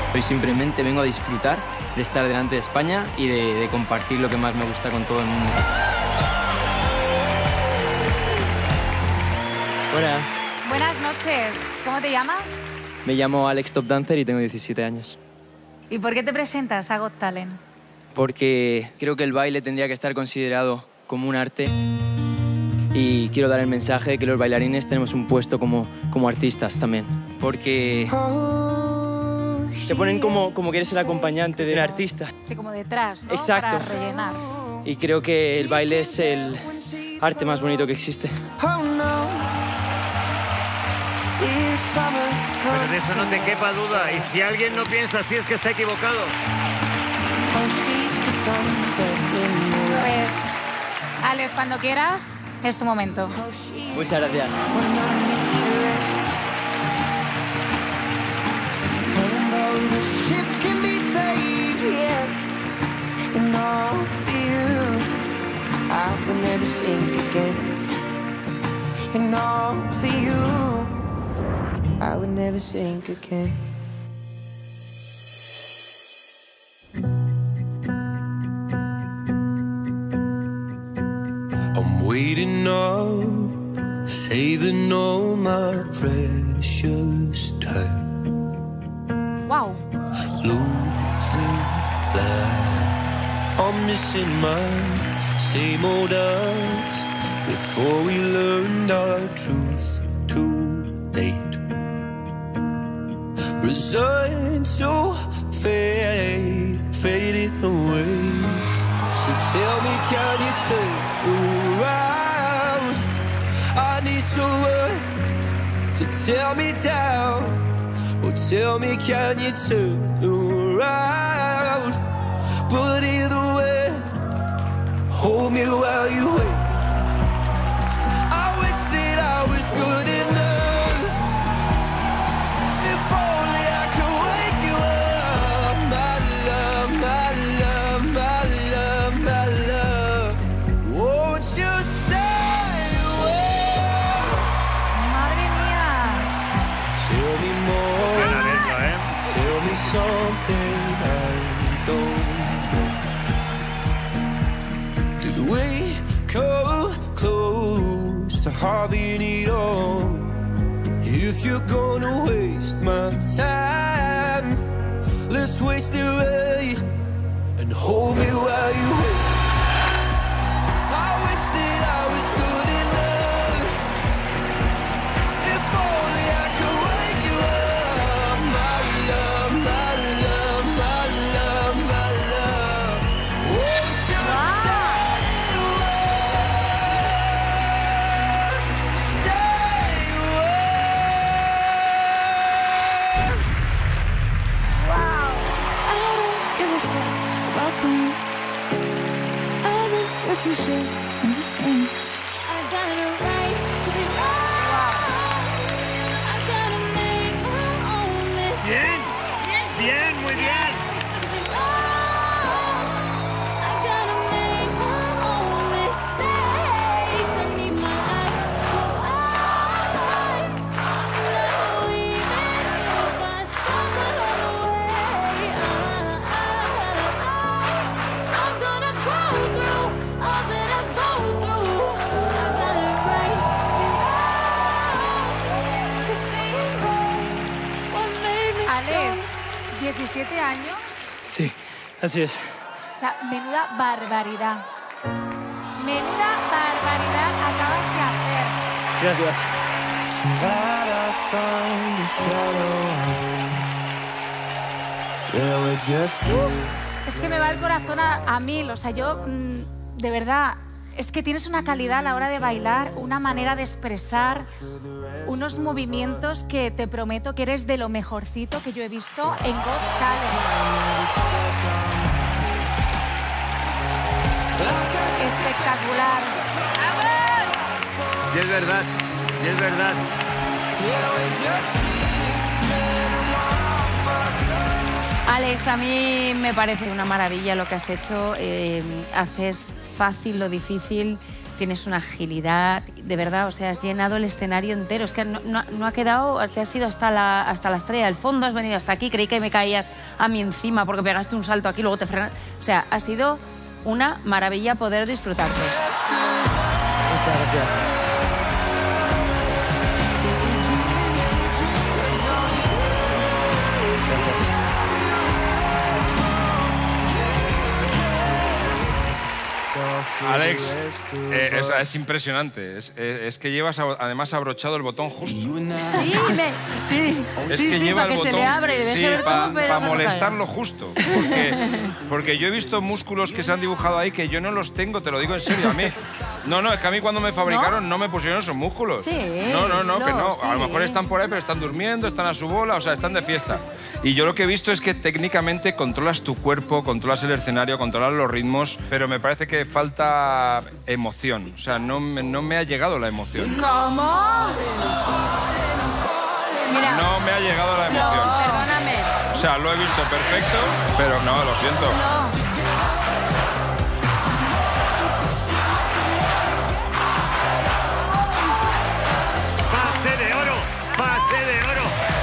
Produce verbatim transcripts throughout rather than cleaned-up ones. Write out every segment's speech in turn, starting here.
Hoy simplemente vengo a disfrutar de estar delante de España y de, de compartir lo que más me gusta con todo el mundo. Buenas. Buenas noches. ¿Cómo te llamas? Me llamo Alex Top Dancer y tengo diecisiete años. ¿Y por qué te presentas a Got Talent? Porque creo que el baile tendría que estar considerado como un arte y quiero dar el mensaje de que los bailarines tenemos un puesto como, como artistas también. Porque te ponen como, como que eres el acompañante de un artista. Sí, como detrás, ¿no? Exacto. Para rellenar. Y creo que el baile es el arte más bonito que existe. Pero de eso no te quepa duda. Y si alguien no piensa así es que está equivocado. Pues, Alex, cuando quieras, es tu momento. Muchas gracias. I would never sink again. I'm waiting up, saving all my precious time. Wow. Losing light. I'm missing my same old us before we learned our truth too late. Resigned to fade, fading away. So tell me, can you turn around? I need someone to tear me down. Or tell me, can you turn around? But either way, hold me while you wait. I wish that I was good enough. Something I don't know. Did we come close to having it all? If you're gonna waste my time, let's waste it right and hold me while you wait. I wish that I was good enough. If only I could wake you up, my love, my love, my love, my love. Won't you stay away? Stay away. Wow. I don't give a fuck about them. I think there's some shit I'm just saying. I got a right to be wrong. I gotta make my own mistakes. Bien, bien, muy bien. To be wrong. I gotta make my own mistakes. I need my eyes to eye. No, even if I stumble on the way, I, I, I'm gonna go through all that I go through. I got it right, be wrong. 'Cause being wrong is what made me Alex, strong. diecisiete años. Sí, así es. O sea, menuda barbaridad. Menuda barbaridad acabas de hacer. Gracias. That I find the shadow. Yeah, we're just Es que me va el corazón a, a mil. O sea, yo, mm, de verdad, es que tienes una calidad a la hora de bailar, una manera de expresar, unos movimientos que te prometo que eres de lo mejorcito que yo he visto en Got Talent. Espectacular. Y es verdad, y es verdad. Alex, a mí me parece una maravilla lo que has hecho. Eh, haces fácil lo difícil. tienes una agilidad, de verdad, o sea, has llenado el escenario entero. Es que no, no, no ha quedado, te has ido hasta la, hasta la estrella del fondo, has venido hasta aquí, creí que me caías a mí encima porque pegaste un salto aquí, luego te frenas. O sea, ha sido una maravilla poder disfrutarte. Muchas gracias. Alex, eh, es, es impresionante. Es, es, es que llevas a- además abrochado el botón justo. Sí, me, sí, Es sí, que sí, lleva para el que se botón le abra y deje sí, ver para todo, pero no me molestarlo justo. Porque, porque yo he visto músculos que se han dibujado ahí que yo no los tengo, te lo digo en serio. A mí, no, no, es que a mí cuando me fabricaron no, me pusieron esos músculos. Sí, no, no, no, que no. sí. A lo mejor están por ahí, pero están durmiendo, están a su bola, o sea, están de fiesta. Y yo lo que he visto es que técnicamente controlas tu cuerpo, controlas el escenario, controlas los ritmos, pero me parece que falta emoción. O sea, no, me- no me ha llegado la emoción. ¿Cómo? Mira, No me ha llegado la no, emoción. perdóname. O sea, lo he visto perfecto, pero no, lo siento. ¡Pase de oro! ¡Pase de oro!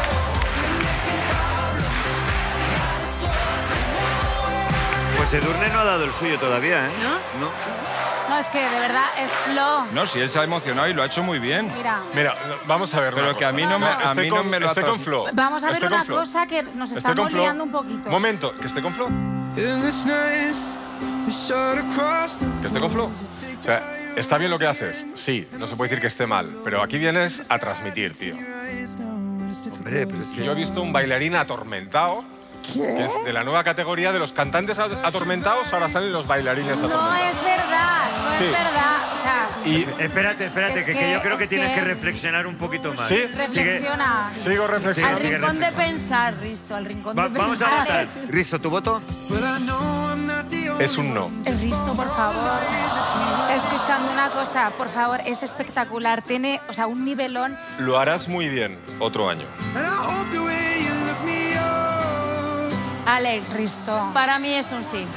Pues Edurne no ha dado el suyo todavía, ¿eh? ¿No? No. No, es que de verdad es flow. No, si él se ha emocionado y lo ha hecho muy bien. Mira, Mira, vamos a ver. Pero una que a cosa. mí no me- a Estoy mí no con- me lo ha Estoy con tras- Flo. vamos a ver Estoy una con Flo. cosa que nos Estoy estamos con Flo. liando un poquito. Momento, que esté con Flo. In this night, we shot across the Que esté con Flo. O sea, ¿está bien lo que haces? Sí, no se puede decir que esté mal. Pero aquí vienes a transmitir, tío. Hombre, pero es que... Yo he visto un bailarín atormentado. Que es de la nueva categoría de los cantantes a- atormentados, ahora salen los bailarines No atormentados. es verdad, no Sí. es verdad. O sea, Y Espérate, espérate, Es que, que- que yo creo que es tienes que- que reflexionar un poquito más. ¿Sí? Sigue- reflexiona. sigo Al reflexionando. sigue rincón de reflexionando. pensar, Risto, al rincón Va- de vamos a pensar. votar. Risto, ¿tu voto? but I know I'm not the only Es un no. El Risto, por favor. Escuchando una cosa, por favor, es espectacular. Tiene, o sea, un nivelón. Lo harás muy bien otro año. And I hope the way you look me up. Alex, Risto. Para mí es un sí.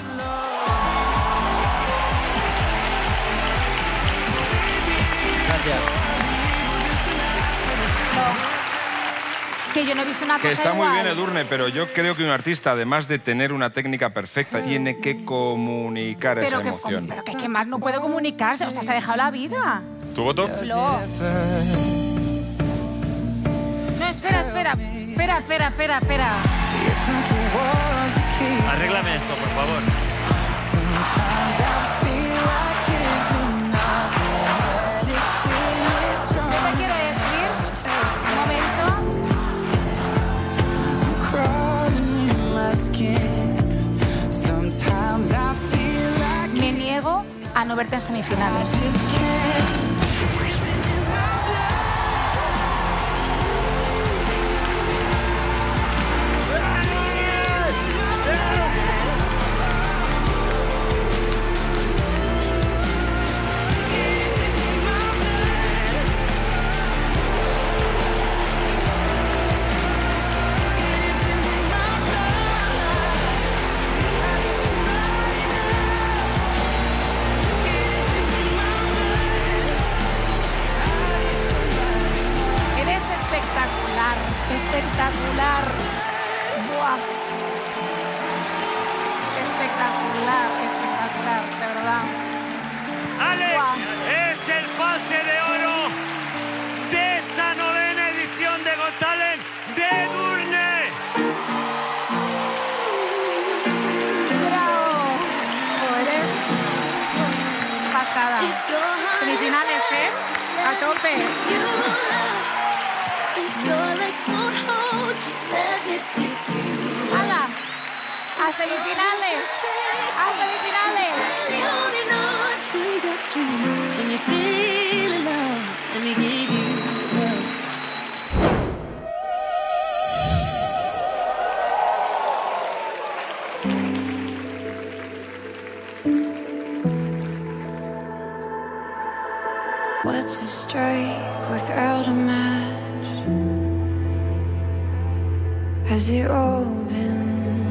Gracias. Que yo no he visto una cosa Que está muy igual. bien Edurne, pero yo creo que un artista, además de tener una técnica perfecta, tiene que comunicar esa Pero que, emoción. pero que, que más no puede comunicarse. O sea, se ha dejado la vida. ¿Tu voto? Flo. No, espera, espera. Espera, espera, espera, espera. Arréglame esto, por favor. Yo te quiero decir, un momento, Crawling in my skin. Sometimes I feel like me niego a no verte en semifinales. I just can't. Eres espectacular, espectacular. Buah. Espectacular, espectacular, de verdad. ¡Alex! Guau. Es el pase de oro de esta novena edición de Got Talent de Edurne. Bravo. Oh, eres pasada. Semifinales, ¿eh? A tope. ¡Hala! ¡A semifinales! ¡A semifinales! What's a strike without a match? Has it all been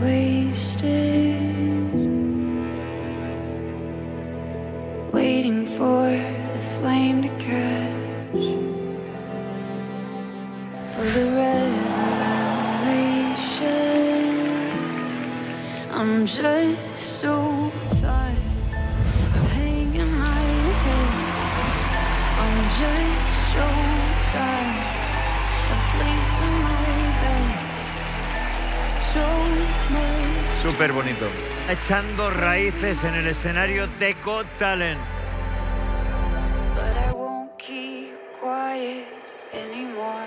wasted? Waiting for I'm just so tired of hanging my head. I'm just so tired of placing my bed. So much. Súper bonito. Echando raíces en el escenario de Got Talent. But I won't keep quiet anymore.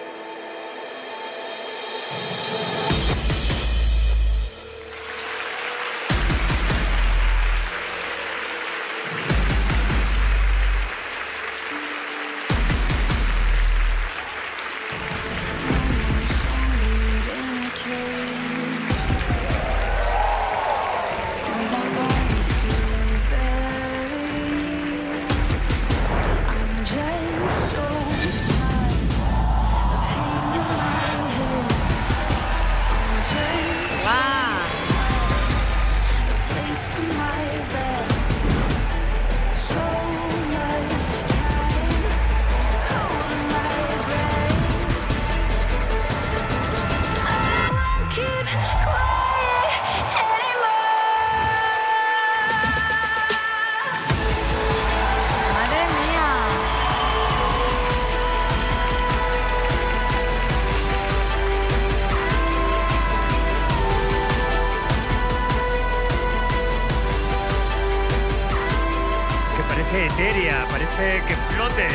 Etérea, parece que flote.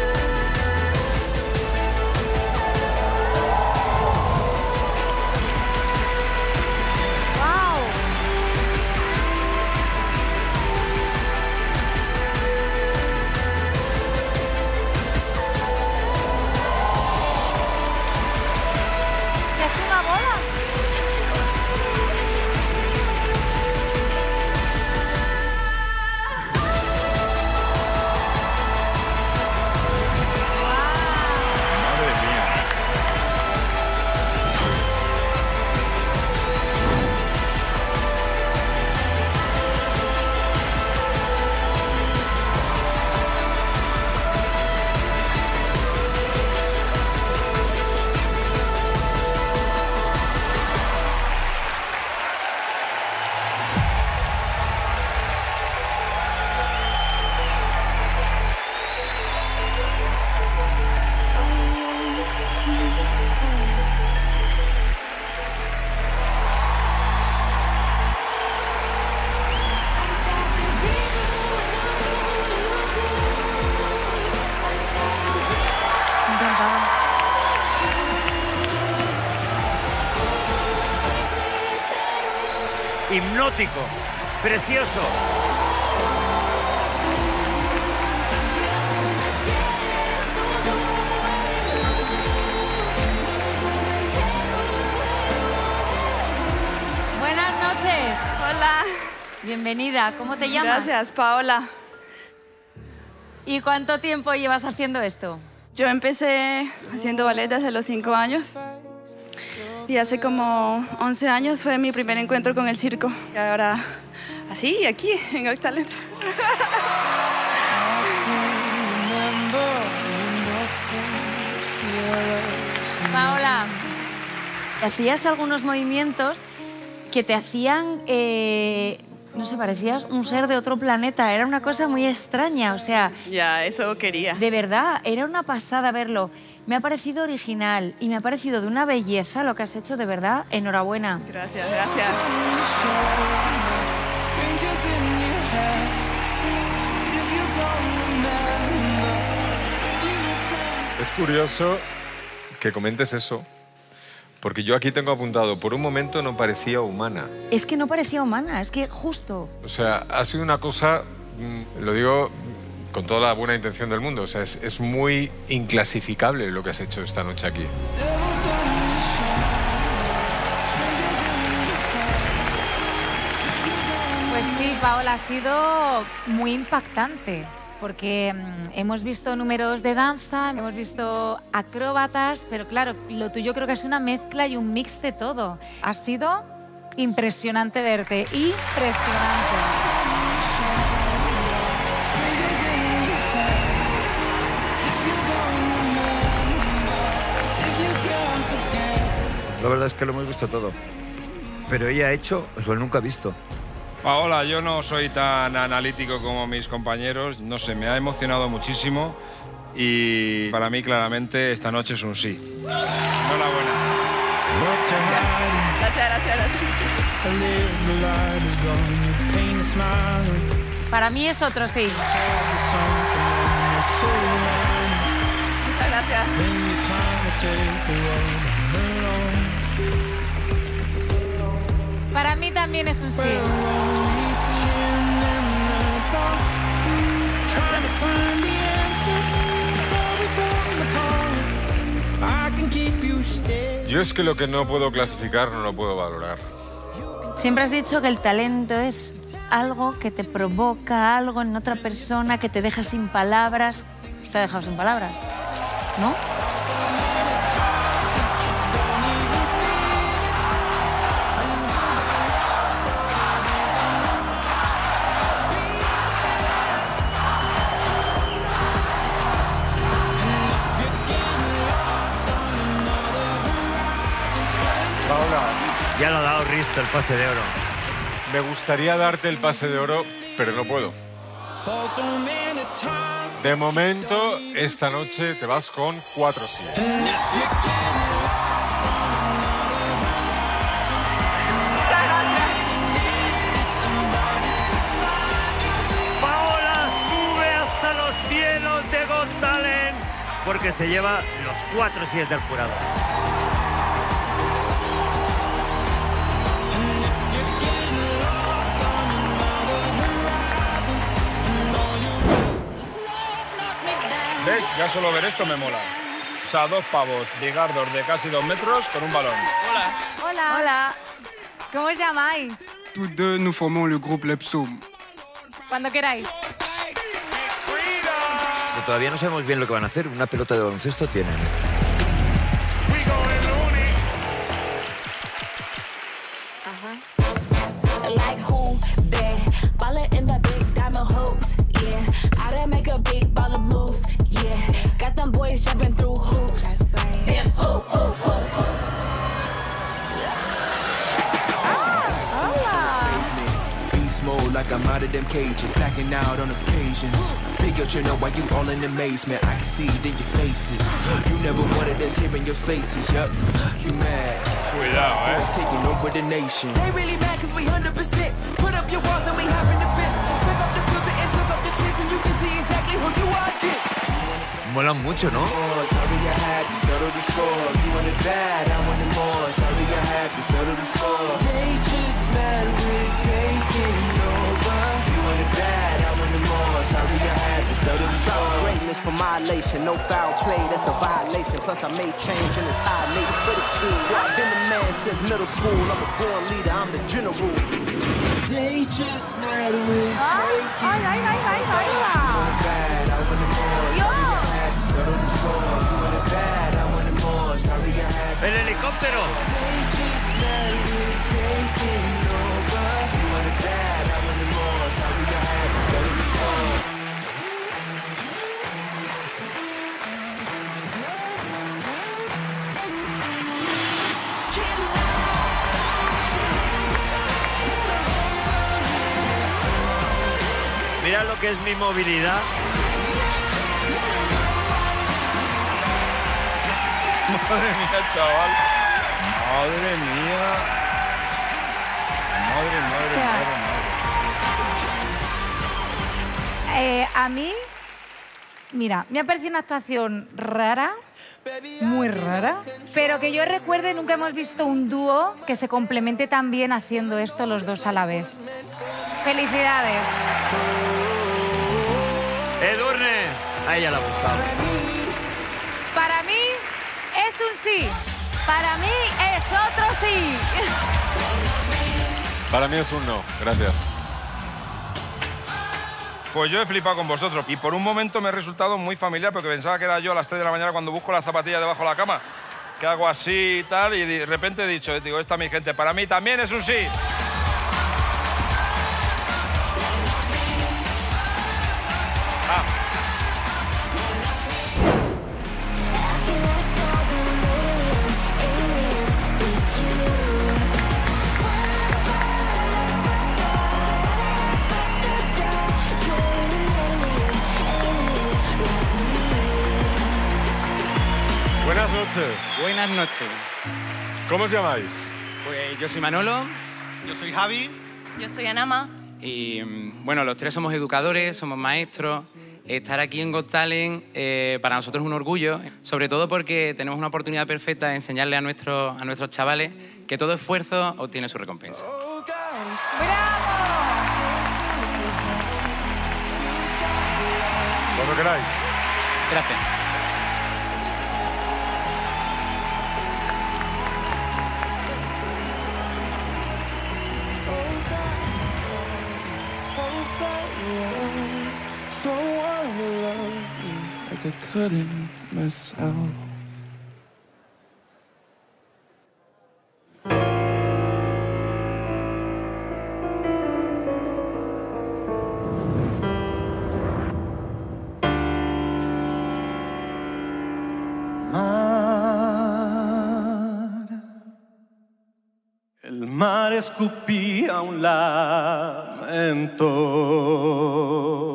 ¿Qué hace una bola? Hipnótico, precioso. Buenas noches. Hola. Bienvenida. ¿Cómo te llamas? Gracias, Paola. ¿Y cuánto tiempo llevas haciendo esto? Yo empecé haciendo ballet desde los cinco años. Y hace como once años fue mi primer encuentro con el circo. Y ahora, así, aquí, en Got Talent. Paola, hacías algunos movimientos que te hacían, eh, no sé, parecías un ser de otro planeta. Era una cosa muy extraña, o sea... Ya, eso quería. De verdad, era una pasada verlo. Me ha parecido original y me ha parecido de una belleza lo que has hecho, de verdad. Enhorabuena. Gracias, gracias. Es curioso que comentes eso, porque yo aquí tengo apuntado, por un momento no parecía humana. Es que no parecía humana, es que justo. O sea, ha sido una cosa, mm, lo digo con toda la buena intención del mundo, o sea, es, es muy inclasificable lo que has hecho esta noche aquí. Pues sí, Paola, ha sido muy impactante. Porque mm, hemos visto números de danza, hemos visto acróbatas, pero claro, lo tuyo creo que es una mezcla y un mix de todo. Ha sido impresionante verte, impresionante. La verdad es que lo hemos visto todo. pero ella ha hecho lo nunca visto. Paola, yo no soy tan analítico como mis compañeros. No sé, me ha emocionado muchísimo y para mí claramente esta noche es un sí. Enhorabuena. Gracias, gracias, gracias. Para mí es otro sí. Muchas gracias. Para mí también es un sí. Yo es que lo que no puedo clasificar no lo puedo valorar. Siempre has dicho que el talento es algo que te provoca algo en otra persona, que te deja sin palabras. Te ha dejado sin palabras, ¿no? Paola, ya lo ha dado Risto el pase de oro. Me gustaría darte el pase de oro, pero no puedo. De momento, esta noche te vas con cuatro sí. Paola sube hasta los cielos de Got Talent. Porque se lleva los cuatro síes del jurado. ¿Ves? Ya solo ver esto me mola. O sea, dos pavos, bigardos de casi dos metros con un balón. Hola. Hola. Hola. ¿Cómo os llamáis? Tous deux, nous formons le groupe Lepsum. Cuando queráis. Pero todavía no sabemos bien lo que van a hacer. Una pelota de baloncesto tienen. Like who been ballin' in the big diamond hoops, yeah. I done make a big ball of moves, yeah. Got them boys jumping through hoops. Them hoop, hoop, hoop, hoop. Beast mode like I'm out of them cages, blacking out on occasions. Big yo, you know why you all in amazement. I can see it in your faces. You never wanted us here in your spaces, yup. You mad? Cuidado, eh. Boys taking over the nation. They really mad cause we one hundred percent. Put up your walls and we hop in the fence. Took off the filter and took off the tents and you can see exactly who you are against. Molan mucho, ¿no? Sorry I had to settle the score. You wanted bad, I wanted more. Sorry I had to settle the score. They just mad with taking over. You wanted bad, I wanted more. Sorry I had to settle the score. Greatness for my nation, no foul play, that's a violation. Plus I made change in the tie, made it for the team. Well, I've been the man since middle school. I'm a born leader, I'm the general. They just mad with taking over. Ay, ay, ay, ay, ay, You wanted bad, I wanted more. Sorry I had to settle the score. You wanted bad, I wanted more. Sorry I had to. ¡El helicóptero! They just mad with taking over. You wanted bad, I wanted more. Sorry I had to settle the score. Mira lo que es mi movilidad. Madre mía, chaval. Madre mía. Madre, madre, madre, madre. Eh, a mí, mira, me ha parecido una actuación rara, muy rara, pero que yo recuerde nunca hemos visto un dúo que se complemente tan bien haciendo esto los dos a la vez. ¡Felicidades! Edurne, a ella le ha gustado. Para mí es un sí. Para mí es otro sí. Para mí es un no, gracias. Pues yo he flipado con vosotros y por un momento me he resultado muy familiar porque pensaba que era yo a las tres de la mañana cuando busco las zapatillas debajo de la cama, que hago así y tal, y de repente he dicho, digo, esta mi gente, para mí también es un sí. Ah. Buenas noches. ¿Cómo os llamáis? Pues yo soy Manolo. Yo soy Javi. Yo soy Anama. Y mm, bueno, los tres somos educadores, somos maestros. Estar aquí en Got Talent eh, para nosotros es un orgullo, sobre todo porque tenemos una oportunidad perfecta de enseñarle a nuestros, a nuestros chavales que todo esfuerzo obtiene su recompensa. Cuando queráis. Gracias. I couldn't myself. Mar, el mar escupía un lamento.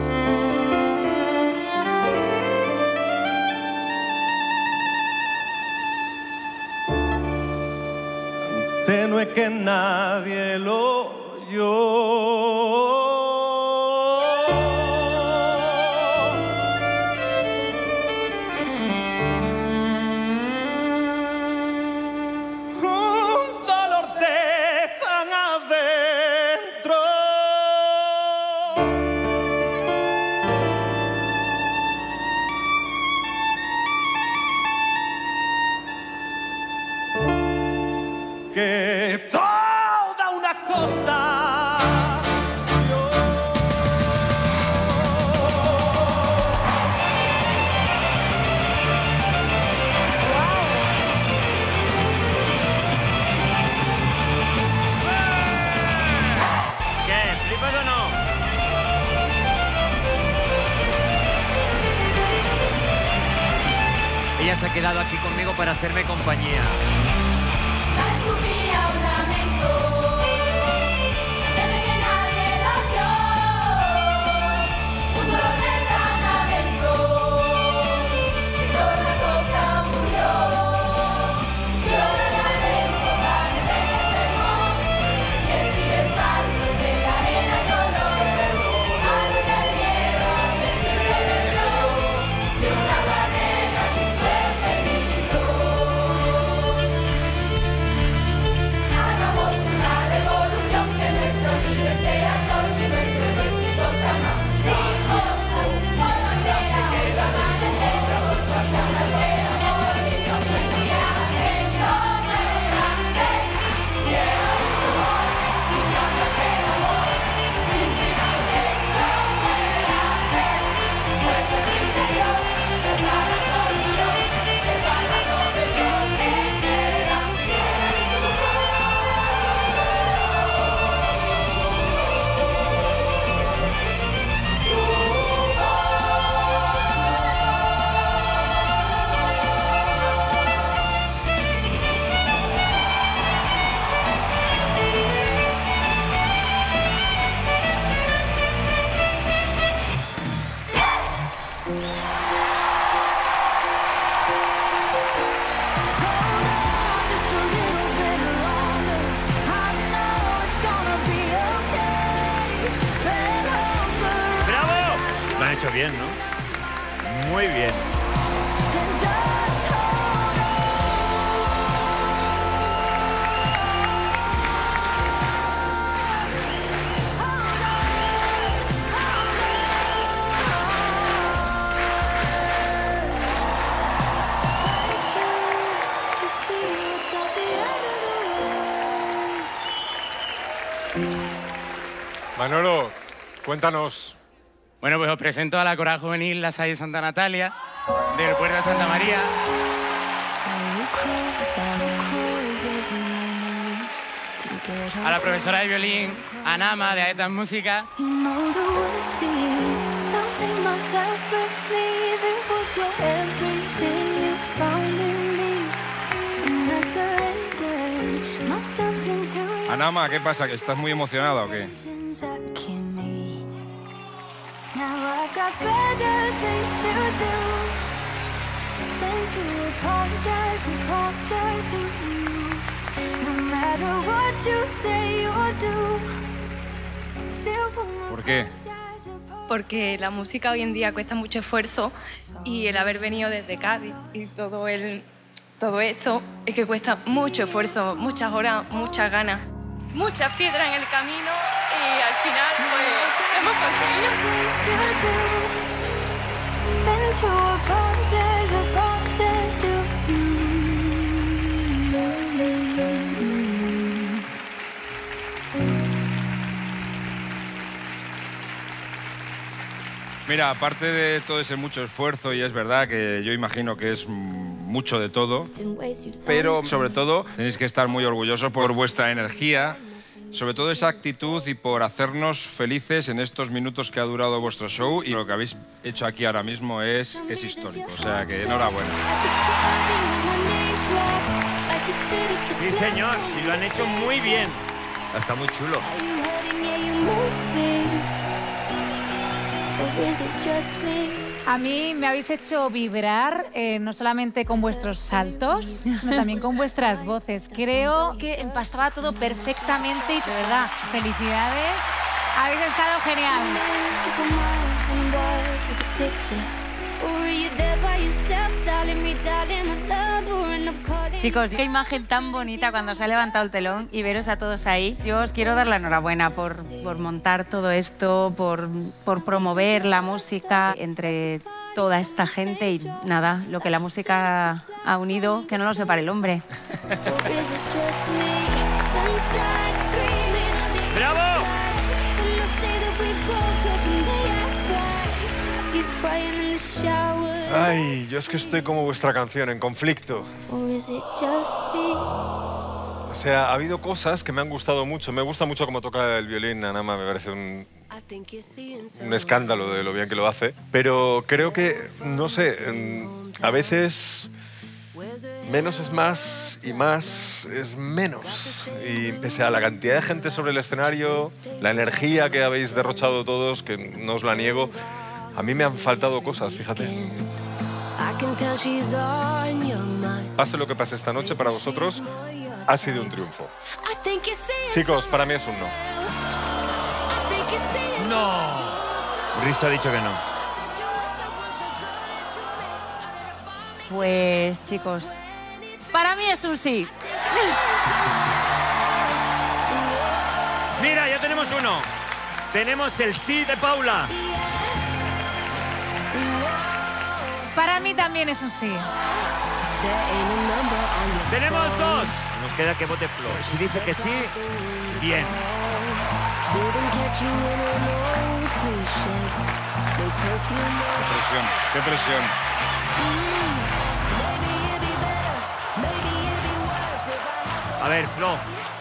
Tenue que nadie lo oyó. Un dolor de tan adentro. Que toda una costa ¿Qué? ¿Flipas o no? Ella se ha quedado aquí conmigo para hacerme compañía. Lo han hecho bien, ¿no? Muy bien. Manolo, cuéntanos. Bueno, pues os presento a la Coral Juvenil La Salle Santa Natalia, del Puerto de Santa María. A la profesora de violín, Anama, de Aetas Música. Anama, ¿qué pasa? ¿Que estás muy emocionada o qué? Now I've got better things to do Then to apologize, apologize to you. No matter what you say or do, still won't. ¿Por qué? Porque la música hoy en día cuesta mucho esfuerzo y el haber venido desde Cádiz y todo, el, todo esto es que cuesta mucho esfuerzo, muchas horas, muchas ganas, muchas piedras en el camino y al final pues hemos conseguido. Then to apologize, apologize to you. Mira, aparte de todo ese mucho esfuerzo, y es verdad que yo imagino que es mucho de todo, pero sobre todo tenéis que estar muy orgullosos por vuestra energía, sobre todo esa actitud y por hacernos felices en estos minutos que ha durado vuestro show, y lo que habéis hecho aquí ahora mismo es, es histórico, o sea que enhorabuena. Sí, señor, y lo han hecho muy bien. Está muy chulo. A mí me habéis hecho vibrar, eh, no solamente con vuestros saltos, sino también con vuestras voces. Creo que empastaba todo perfectamente y de verdad, felicidades. Habéis estado genial. Chicos, qué imagen tan bonita cuando se ha levantado el telón y veros a todos ahí. Yo os quiero dar la enhorabuena por, por montar todo esto, por, por promover la música entre toda esta gente y nada, lo que la música ha unido, que no lo separe el hombre. ¡Bravo! Ay, yo es que estoy como vuestra canción, en conflicto. O sea, ha habido cosas que me han gustado mucho. Me gusta mucho cómo toca el violín, Anama, me parece un, un escándalo de lo bien que lo hace. Pero creo que, no sé, a veces menos es más y más es menos. Y pese a la cantidad de gente sobre el escenario, la energía que habéis derrochado todos, que no os la niego, a mí me han faltado cosas, fíjate. Pase lo que pase esta noche, para vosotros ha sido un triunfo. Chicos, para mí es un no. ¡No! Risto ha dicho que no. Pues, chicos, para mí es un sí. Mira, ya tenemos uno. Tenemos el sí de Paula. Para mí también es un sí. Tenemos dos. Nos queda que vote Flor. Si dice que sí, bien. Qué presión, qué presión. A ver, Flo.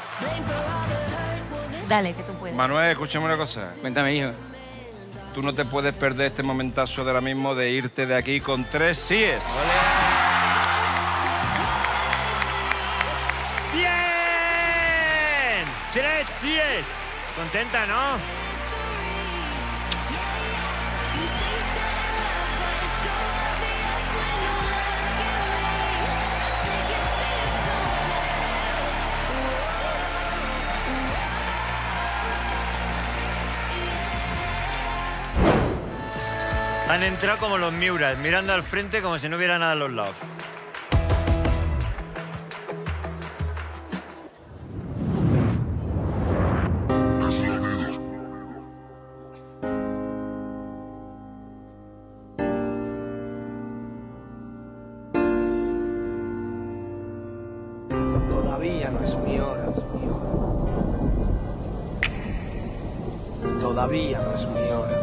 Dale, que tú puedes. Manuel, escúchame una cosa. Cuéntame, hijo. Tú no te puedes perder este momentazo de ahora mismo de irte de aquí con tres síes. ¡Bien! ¡Tres síes! ¿Contenta, no? Han entrado como los Miuras, mirando al frente como si no hubiera nada a los lados. Todavía no es mi hora. Todavía no es mi hora.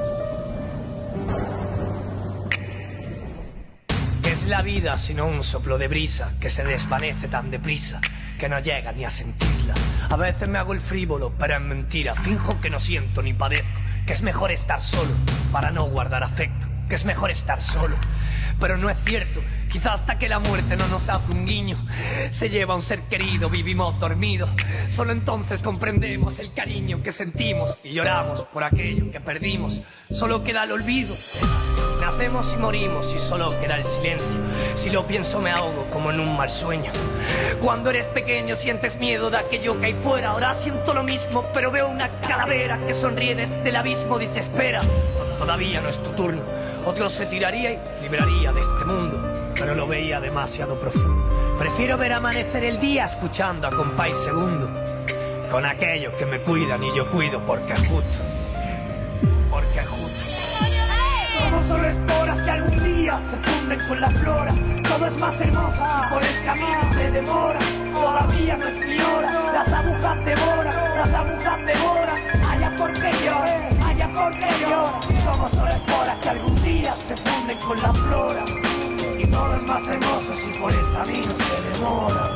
¿Qué es la vida sino un soplo de brisa que se desvanece tan deprisa que no llega ni a sentirla? A veces me hago el frívolo, pero es mentira. Finjo que no siento ni padezco, que es mejor estar solo para no guardar afecto, que es mejor estar solo. Pero no es cierto, quizá hasta que la muerte no nos hace un guiño, se lleva a un ser querido, vivimos dormidos. Solo entonces comprendemos el cariño que sentimos y lloramos por aquello que perdimos. Solo queda el olvido. Nacemos y morimos y solo queda el silencio. Si lo pienso me ahogo como en un mal sueño. Cuando eres pequeño sientes miedo de aquello que hay fuera. Ahora siento lo mismo, pero veo una calavera que sonríe desde el abismo. Dice espera, todavía no es tu turno. Otro se tiraría y liberaría de este mundo, pero lo veía demasiado profundo. Prefiero ver amanecer el día escuchando a compás segundo, con aquellos que me cuidan y yo cuido porque es justo. Porque es justo. Somos solo esporas que algún día se funden con la flora. Todo es más hermoso si por el camino se demora. Todavía no es mi hora. Las agujas devoran, las agujas devoran. Allá porque yo, allá porque yo. Somos solo esporas que algún día se funden con la flora. Y todo es más hermoso si por el camino se demora.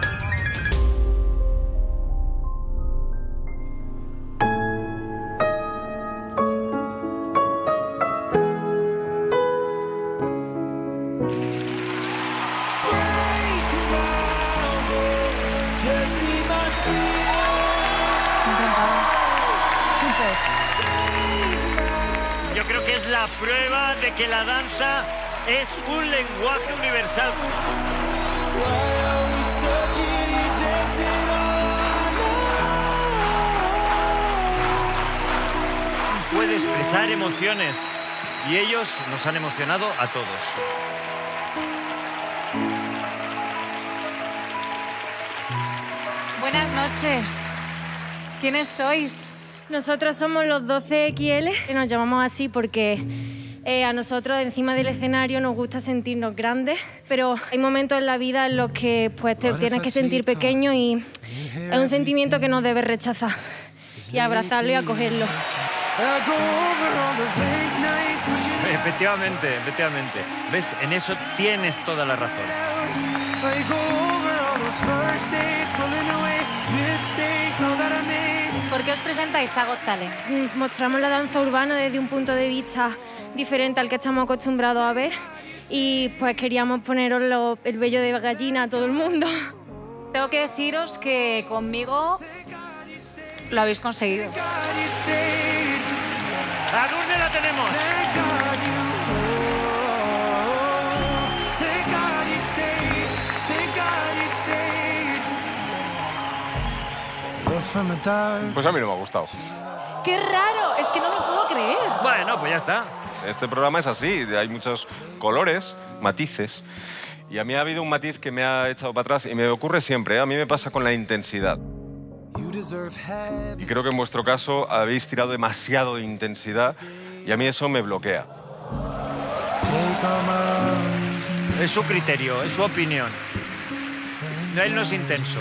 Yo creo que es la prueba de que la danza es un lenguaje universal. Puede expresar emociones y ellos nos han emocionado a todos. Buenas noches. ¿Quiénes sois? Nosotros somos los doce equis ele, nos llamamos así porque eh, a nosotros encima del escenario nos gusta sentirnos grandes, pero hay momentos en la vida en los que pues, te tienes que sentir pequeño y es un sentimiento que no debes rechazar y abrazarlo y acogerlo. Efectivamente, efectivamente. ¿Ves? En eso tienes toda la razón. ¿Por qué os presentáis a Got Talent? Mm, Mostramos la danza urbana desde un punto de vista diferente al que estamos acostumbrados a ver y pues queríamos poneros lo- el vello de gallina a todo el mundo. Tengo que deciros que conmigo lo habéis conseguido. ¿A dónde la tenemos? Pues a mí no me ha gustado. ¡Qué raro! Es que no lo puedo creer. Bueno, pues ya está. Este programa es así, hay muchos colores, matices. Y a mí ha habido un matiz que me ha echado para atrás y me ocurre siempre, ¿eh? A mí me pasa con la intensidad. Y creo que en vuestro caso habéis tirado demasiado de intensidad y a mí eso me bloquea. Es su criterio, es su opinión. Él no es intenso.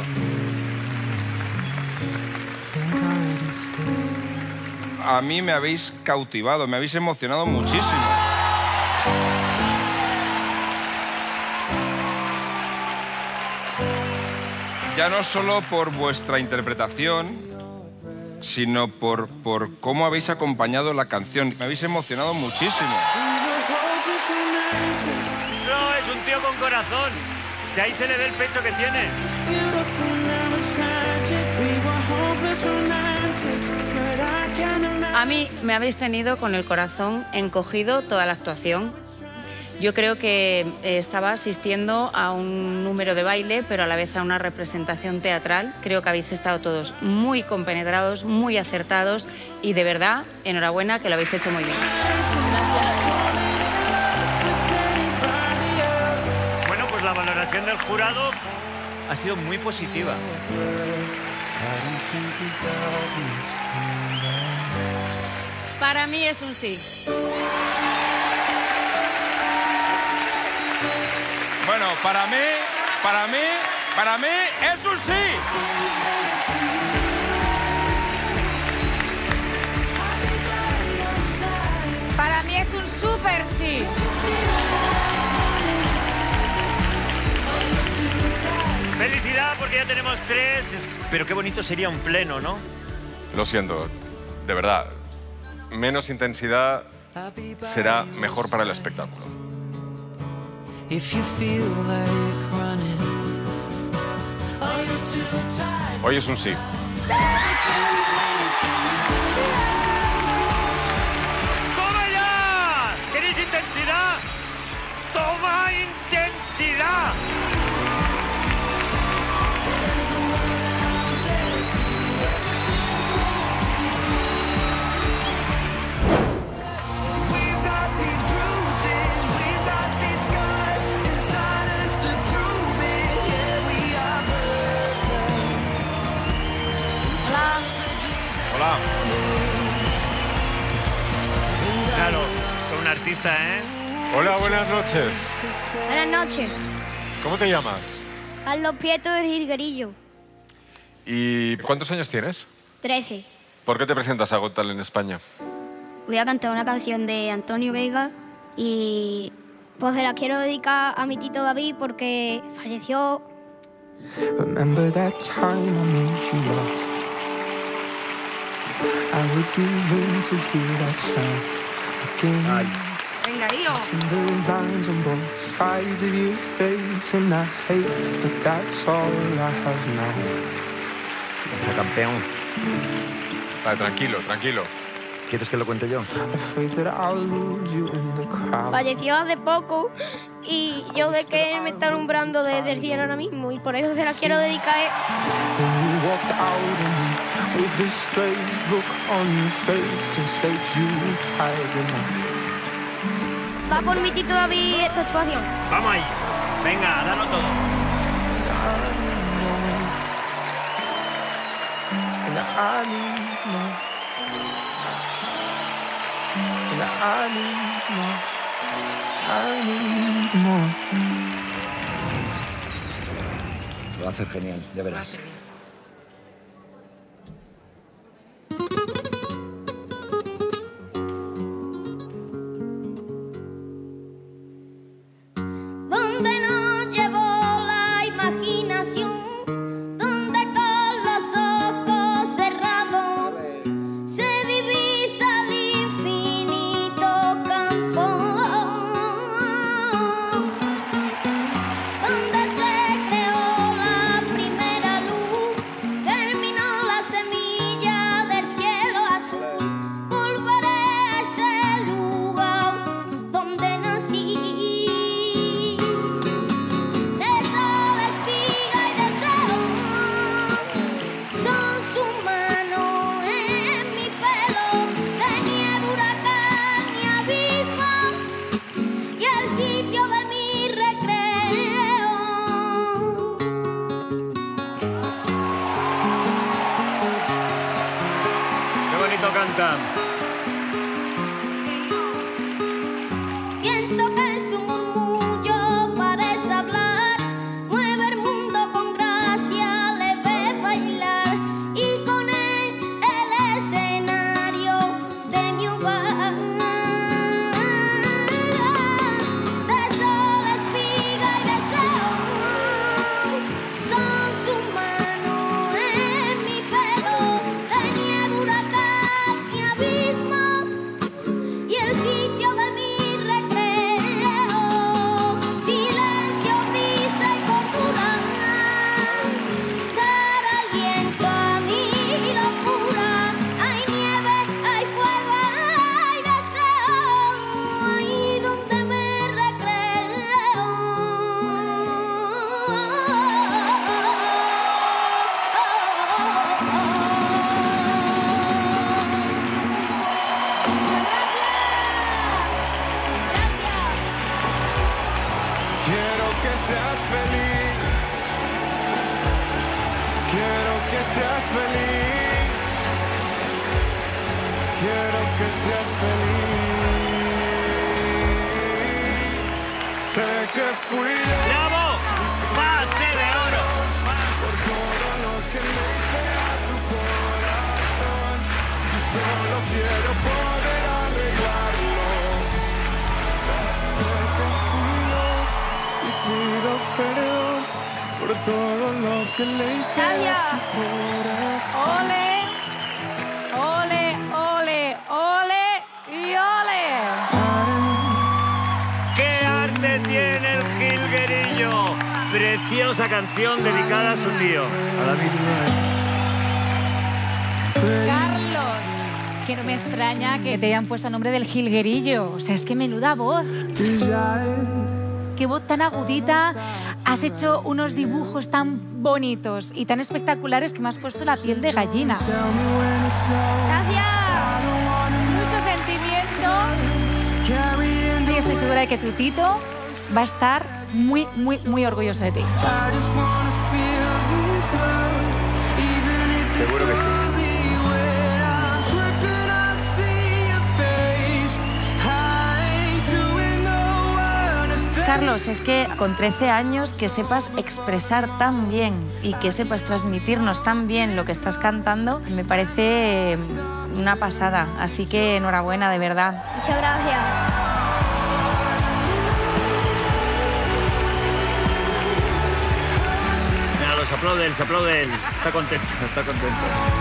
A mí me habéis cautivado, me habéis emocionado muchísimo. Ya no solo por vuestra interpretación, sino por, por cómo habéis acompañado la canción. Me habéis emocionado muchísimo. No, es un tío con corazón. Si ahí se le ve el pecho que tiene. A mí me habéis tenido con el corazón encogido toda la actuación. Yo creo que eh, estaba asistiendo a un número de baile, pero a la vez a una representación teatral. Creo que habéis estado todos muy compenetrados, muy acertados y de verdad, enhorabuena, que lo habéis hecho muy bien. Bueno, pues la valoración del jurado ha sido muy positiva. Para mí es un sí. Bueno, para mí, para mí, para mí es un sí. Para mí es un súper sí. Felicidad porque ya tenemos tres. Pero qué bonito sería un pleno, ¿no? Lo siento, de verdad. Menos intensidad será mejor para el espectáculo. Hoy es un sí. ¡Toma ya! ¿Queréis intensidad? intensidad. Hola. Claro, con un artista, ¿eh? Hola, buenas noches. Buenas noches. ¿Cómo te llamas? Carlos Prieto del Jilguerillo. ¿Y cuántos años tienes? trece. ¿Por qué te presentas a Got Talent en España? Voy a cantar una canción de Antonio Vega y pues se la quiero dedicar a mi tito David porque falleció. Remember that time I made you laugh? I would give in to hear that sound again. Venga, Io. The lines on both sides of your face and I hate that that's all I have now. Ese campeón. Vale, tranquilo, tranquilo. ¿Quieres que lo cuente yo? Afraid that I'll lose you in the crowd. Falleció hace poco y yo sé que él me está nombrando desde el cielo ahora mismo y por eso se la quiero dedicar a él. Then you walked out on me with this straight look on your face and said you'd had enough. Va por mi tito David esta actuación. Vamos ahí. Venga, dalo todo. And I need more. And I need more. I need more. Lo va a hacer genial, ya verás. Donde nos llevó la imaginación, donde con los ojos cerrados se divisa el infinito campo, donde se creó la primera luz, germinó la semilla del cielo azul. Volveré a ese lugar donde nací. Qué bonito cantan. Viento que en su murmullo parece hablar, mueve el mundo con gracia, le ve bailar y con él el escenario de mi hogar. De sol, espiga y deseo, son sus manos en mi pelo, de nieve, huracán y abismo, y el sitio de mi recreo, silencio, brisa y cordura, dar aliento a mi locura. Hay nieve, hay fuego, hay deseo, ahí donde me recreo. Quiero que seas feliz. Quiero que seas feliz. Quiero que seas feliz. Sé que fui yo. ¡Bravo! ¡Bate de oro! Por todo lo que le hice a tu corazón. Y solo quiero poder arreglarlo. Sé que fui yo y pido perdón por todo lo que le hice a tu corazón. ¡Ole! ¡Ole, ole, ole y ole! ¡Qué arte tiene el Jilguerillo! Preciosa canción dedicada a su tío, a David. Carlos, que no me extraña que te hayan puesto el nombre del Jilguerillo. O sea, es que menuda voz. qué voz tan agudita. Has hecho unos dibujos tan bonitos y tan espectaculares que me has puesto la piel de gallina. Gracias. Mucho sentimiento. Y estoy segura de que tu Tito va a estar muy, muy, muy orgulloso de ti. Seguro que sí. Carlos, es que con trece años que sepas expresar tan bien y que sepas transmitirnos tan bien lo que estás cantando, me parece una pasada. Así que enhorabuena, de verdad. Muchas gracias. Mira, los aplauden, se aplauden. Está contento, está contento.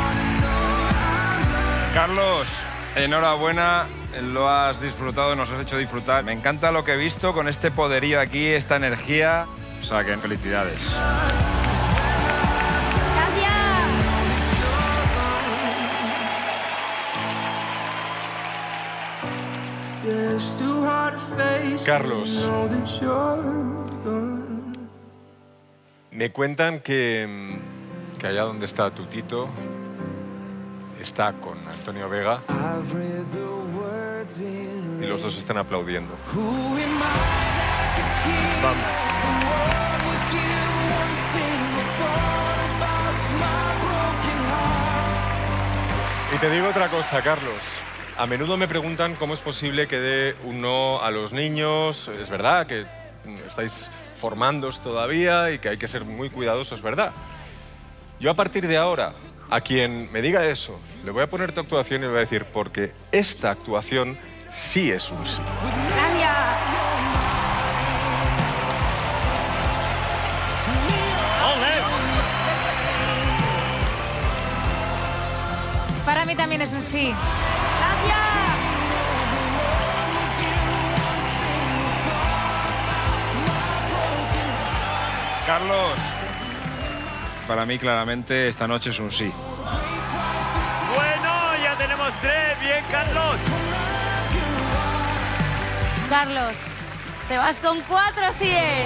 Carlos, enhorabuena. Lo has disfrutado, nos has hecho disfrutar. Me encanta lo que he visto con este poderío aquí, esta energía. O sea, que felicidades. Carlos, me cuentan que, que allá donde está tu Tito está con Antonio Vega y los dos están aplaudiendo. Vamos. Y te digo otra cosa, Carlos. A menudo me preguntan cómo es posible que dé un no a los niños. Es verdad que estáis formándoos todavía y que hay que ser muy cuidadosos, ¿verdad? Yo a partir de ahora, a quien me diga eso, le voy a poner tu actuación y le voy a decir, porque esta actuación sí es un sí. Gracias. Para mí también es un sí. Gracias. Carlos, para mí claramente esta noche es un sí. Bueno, ya tenemos tres. Bien, Carlos. Carlos, te vas con cuatro síes.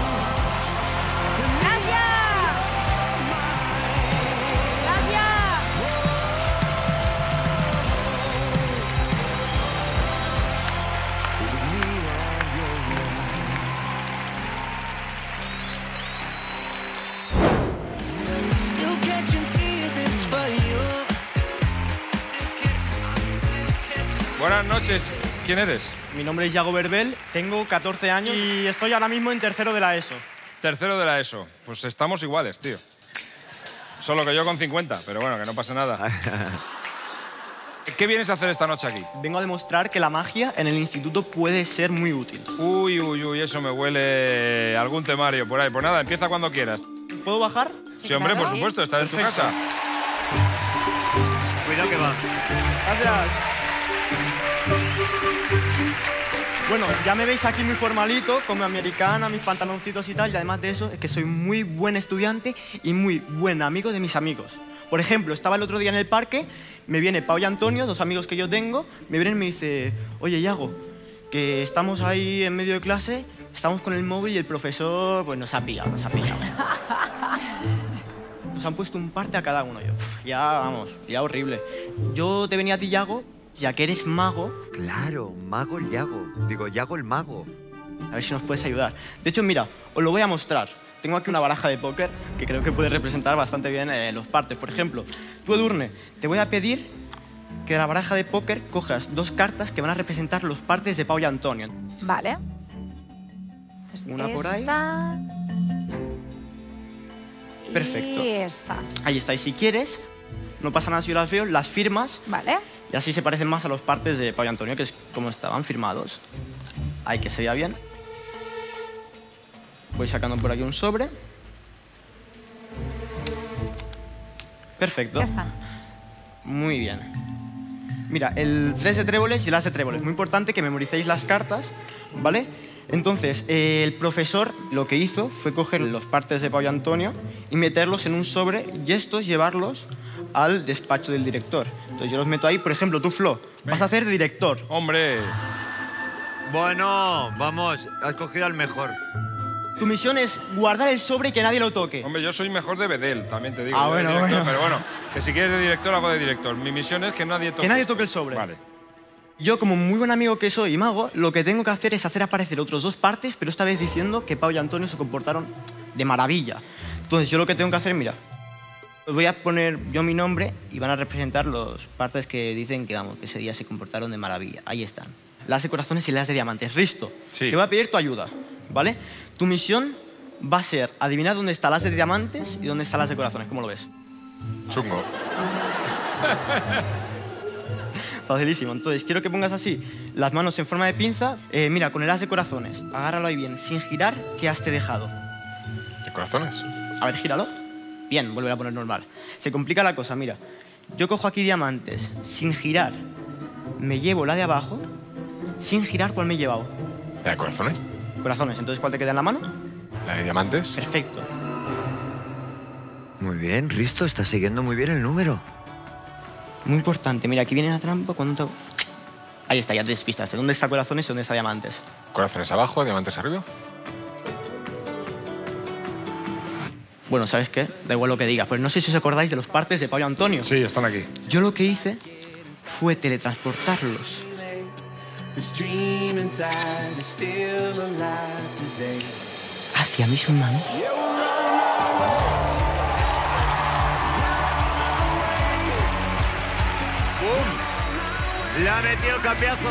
Buenas noches. ¿Quién eres? Mi nombre es Yago Berbel, tengo catorce años y estoy ahora mismo en tercero de la ESO. Tercero de la ESO. Pues estamos iguales, tío. Solo que yo con cincuenta, pero bueno, que no pasa nada. ¿Qué vienes a hacer esta noche aquí? Vengo a demostrar que la magia en el instituto puede ser muy útil. Uy, uy, uy, eso me huele algún temario por ahí. Pues nada, empieza cuando quieras. ¿Puedo bajar? Sí, sí, hombre, por supuesto, estás en tu casa. Cuidado que va. Gracias. Bueno, ya me veis aquí muy formalito, con mi americana, mis pantaloncitos y tal, y además de eso, es que soy muy buen estudiante y muy buen amigo de mis amigos. Por ejemplo, estaba el otro día en el parque, me viene Pau y Antonio, dos amigos que yo tengo, me vienen y me dice, oye, Yago, que estamos ahí en medio de clase, estamos con el móvil y el profesor pues nos ha pillado, nos ha pillado. Nos han puesto un parte a cada uno. Yo, ya, vamos, ya horrible. Yo te venía a ti, Yago, ya que eres mago. Claro, mago el Yago. Digo, Yago el mago. A ver si nos puedes ayudar. De hecho, mira, os lo voy a mostrar. Tengo aquí una baraja de póker que creo que puede representar bastante bien eh, los partes. Por ejemplo, tú, Edurne, te voy a pedir que de la baraja de póker cojas dos cartas que van a representar los partes de Pau y Antonio. Vale. Pues una por ahí. esta... Perfecto. Y esta. Ahí está. Y si quieres, no pasa nada si yo las veo, las firmas. Vale. Y así se parecen más a los partes de Pau y Antonio, que es como estaban firmados. Ahí, que se vea bien. Voy sacando por aquí un sobre. Perfecto. Ya está. Muy bien. Mira, el tres de tréboles y el as de tréboles. Muy importante que memoricéis las cartas, ¿vale? Entonces, eh, el profesor lo que hizo fue coger los partes de Pau y Antonio y meterlos en un sobre y estos llevarlos al despacho del director. Entonces yo los meto ahí. Por ejemplo, tú, Flo, vas a hacer de director. ¡Hombre! Bueno, vamos, has cogido al mejor. Tu misión es guardar el sobre y que nadie lo toque. Hombre, yo soy mejor de Bedel, también te digo. Ah, yo de bueno, director, bueno. Pero bueno, que si quieres de director, hago de director. Mi misión es que nadie toque. Que nadie esto. toque el sobre. Vale. Yo, como muy buen amigo que soy y mago, lo que tengo que hacer es hacer aparecer otros dos partes, pero esta vez diciendo que Pau y Antonio se comportaron de maravilla. Entonces, yo lo que tengo que hacer, mira, os voy a poner yo mi nombre y van a representar las partes que dicen que, vamos, que ese día se comportaron de maravilla. Ahí están. Las de corazones y las de diamantes. Risto, Sí. te voy a pedir tu ayuda, ¿vale? Tu misión va a ser adivinar dónde está las de diamantes y dónde están las de corazones. ¿Cómo lo ves? Chungo. Facilísimo. Entonces, quiero que pongas así las manos en forma de pinza. Eh, mira, con el as de corazones. Agárralo ahí bien, sin girar, ¿qué as te he dejado? ¿De corazones? A ver, gíralo. Bien, vuelve a poner normal. Se complica la cosa, mira. Yo cojo aquí diamantes, sin girar. Me llevo la de abajo. Sin girar, ¿cuál me he llevado? ¿La de corazones? Corazones. Entonces, ¿cuál te queda en la mano? ¿La de diamantes? Perfecto. Muy bien, Risto, estás siguiendo muy bien el número. Muy importante. Mira, aquí viene la trampa. Cuando te... Ahí está, ya te despistaste. ¿Dónde está corazones y dónde está diamantes? ¿Corazones abajo, diamantes arriba? Bueno, ¿sabes qué? Da igual lo que digas. Pues no sé si os acordáis de los partes de Pau y Antonio. Sí, están aquí. Yo lo que hice fue teletransportarlos hacia mis manos. ¡Bum! ¡Le ha metido el campeazo!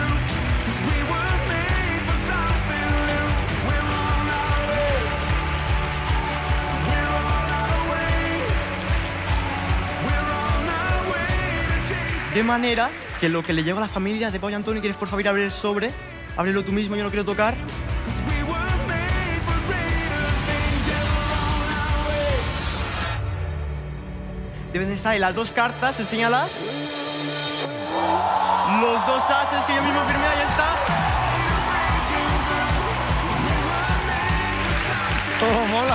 De manera que lo que le llega a la familia de Pau y Antonio, ¿quieres por favor ir a abrir el sobre? Ábrelo tú mismo, yo no quiero tocar. Deben de estar en las dos cartas, enséñalas. Los dos ases que yo mismo firmé, ahí está. Oh, mola.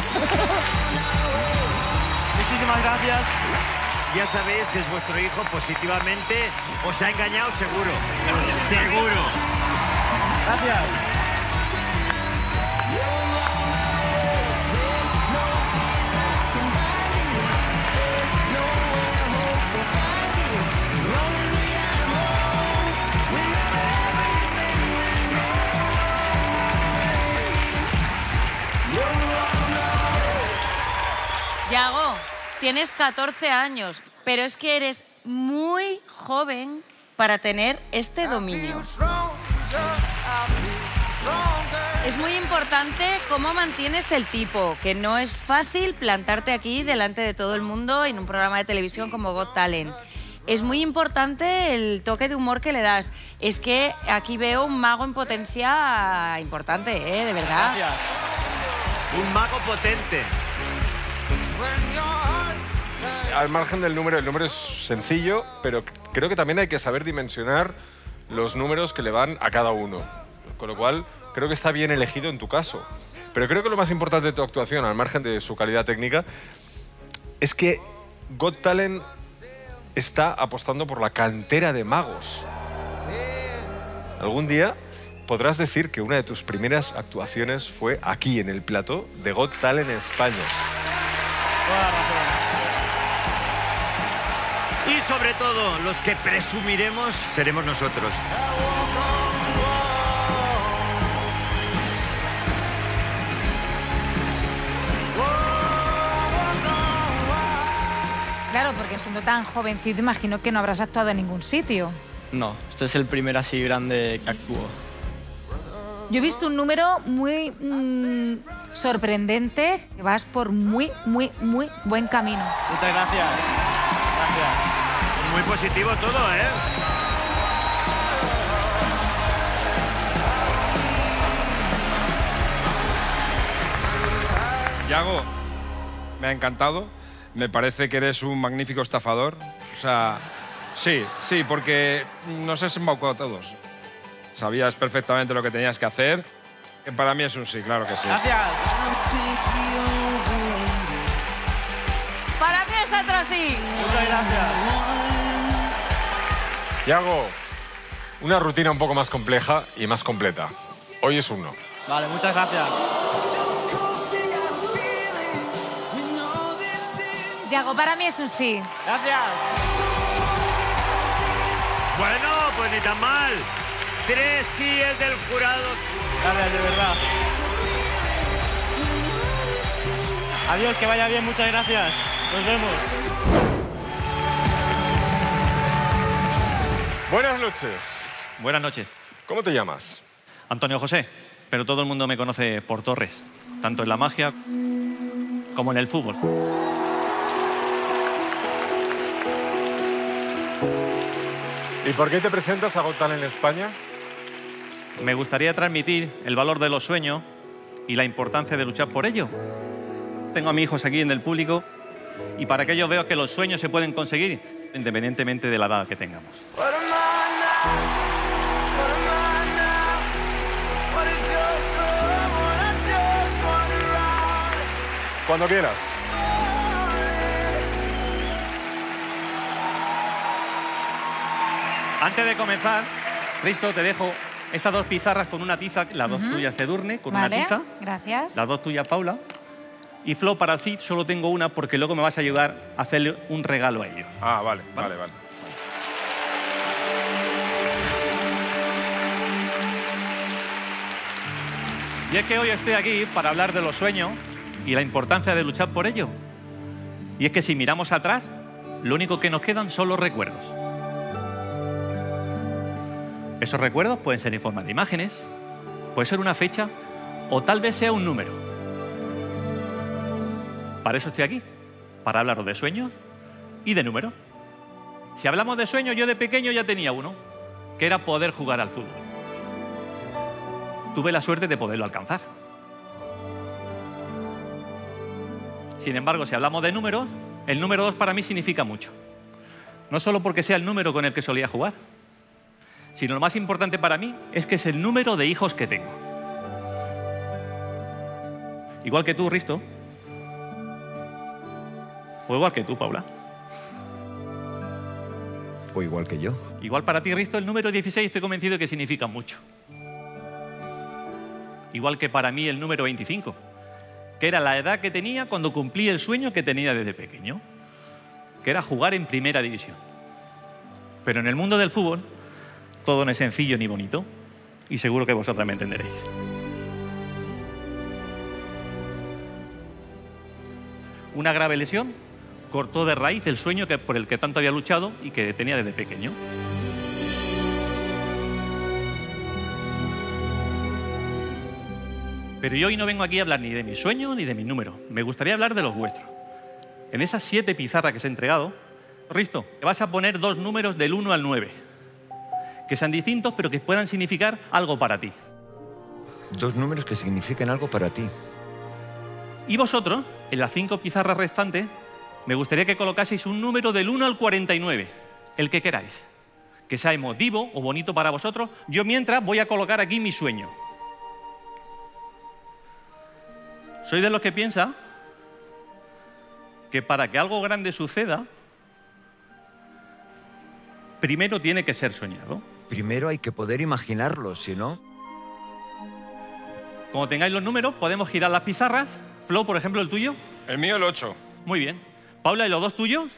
Muchísimas gracias. Ya sabéis que es vuestro hijo, positivamente os ha engañado seguro. Seguro. Gracias. Yago, tienes catorce años, pero es que eres muy joven para tener este dominio. Es muy importante cómo mantienes el tipo, que no es fácil plantarte aquí delante de todo el mundo en un programa de televisión como Got Talent. Es muy importante el toque de humor que le das. Es que aquí veo un mago en potencia importante, ¿eh? De verdad. Gracias. Un mago potente. Al margen del número, el número es sencillo, pero creo que también hay que saber dimensionar los números que le van a cada uno. Con lo cual, creo que está bien elegido en tu caso. Pero creo que lo más importante de tu actuación, al margen de su calidad técnica, es que Got Talent está apostando por la cantera de magos. Algún día podrás decir que una de tus primeras actuaciones fue aquí, en el plató de Got Talent España. Y sobre todo, los que presumiremos seremos nosotros. Claro, porque siendo tan jovencito, imagino que no habrás actuado en ningún sitio. No, este es el primer así grande que actúo. Yo he visto un número muy mm, sorprendente. Vas por muy, muy, muy buen camino. Muchas gracias. Gracias. Muy positivo todo, ¿eh? Yago, me ha encantado. Me parece que eres un magnífico estafador. O sea, sí, sí, porque nos has embaucado a todos. Sabías perfectamente lo que tenías que hacer. Que para mí es un sí, claro que sí. Gracias. Para mí es otro sí. Muchas gracias. Yago, una rutina un poco más compleja y más completa. Hoy es uno. Vale, muchas gracias. Yago, para mí es un sí. Gracias. Bueno, pues ni tan mal. Tres síes del jurado. Gracias, de verdad. Adiós, que vaya bien, muchas gracias. Nos vemos. Buenas noches. Buenas noches. ¿Cómo te llamas? Antonio José, pero todo el mundo me conoce por Torres, tanto en la magia como en el fútbol. ¿Y por qué te presentas a Got Talent en España? Me gustaría transmitir el valor de los sueños y la importancia de luchar por ello. Tengo a mis hijos aquí en el público y para que ellos vean que los sueños se pueden conseguir independientemente de la edad que tengamos. Cuando quieras. Antes de comenzar, Risto, te dejo estas dos pizarras con una tiza, las dos Ujú. tuyas Edurne, con Vale, una tiza, gracias. las dos tuyas Paula. Y Flo, para ti solo tengo una porque luego me vas a ayudar a hacerle un regalo a ellos. Ah, vale, vale, vale. Y es que hoy estoy aquí para hablar de los sueños y la importancia de luchar por ello. Y es que si miramos atrás, lo único que nos quedan son los recuerdos. Esos recuerdos pueden ser en forma de imágenes, puede ser una fecha o tal vez sea un número. Para eso estoy aquí, para hablaros de sueños y de números. Si hablamos de sueños, yo de pequeño ya tenía uno, que era poder jugar al fútbol. Tuve la suerte de poderlo alcanzar. Sin embargo, si hablamos de números, el número dos para mí significa mucho. No solo porque sea el número con el que solía jugar, sino lo más importante para mí es que es el número de hijos que tengo. Igual que tú, Risto, o igual que tú, Paula. O igual que yo. Igual para ti, Risto, el número dieciséis estoy convencido de que significa mucho. Igual que para mí el número veinticinco, que era la edad que tenía cuando cumplí el sueño que tenía desde pequeño, que era jugar en primera división. Pero en el mundo del fútbol, todo no es sencillo ni bonito, y seguro que vosotras me entenderéis. Una grave lesión cortó de raíz el sueño que, por el que tanto había luchado y que tenía desde pequeño. Pero yo hoy no vengo aquí a hablar ni de mis sueños ni de mis números. Me gustaría hablar de los vuestros. En esas siete pizarras que os he entregado, Risto, te vas a poner dos números del uno al nueve, que sean distintos pero que puedan significar algo para ti. Dos números que signifiquen algo para ti. Y vosotros, en las cinco pizarras restantes, me gustaría que colocaseis un número del uno al cuarenta y nueve, el que queráis. Que sea emotivo o bonito para vosotros. Yo mientras voy a colocar aquí mi sueño. Soy de los que piensa que para que algo grande suceda, primero tiene que ser soñado. Primero hay que poder imaginarlo, si no... Como tengáis los números, podemos girar las pizarras. Flo, por ejemplo, ¿el tuyo? El mío, el ocho. Muy bien. Paula, ¿y los dos tuyos?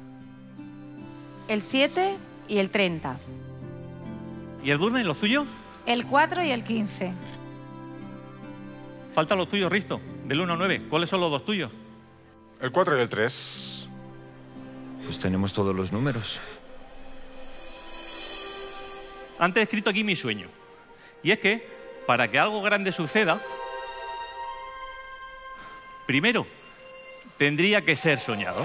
El siete y el treinta. ¿Y el Durne, los tuyos? El cuatro y el quince. Faltan los tuyos, Risto, del uno al nueve. ¿Cuáles son los dos tuyos? El cuatro y el tres. Pues tenemos todos los números. Antes he escrito aquí mi sueño. Y es que, para que algo grande suceda, primero, tendría que ser soñado.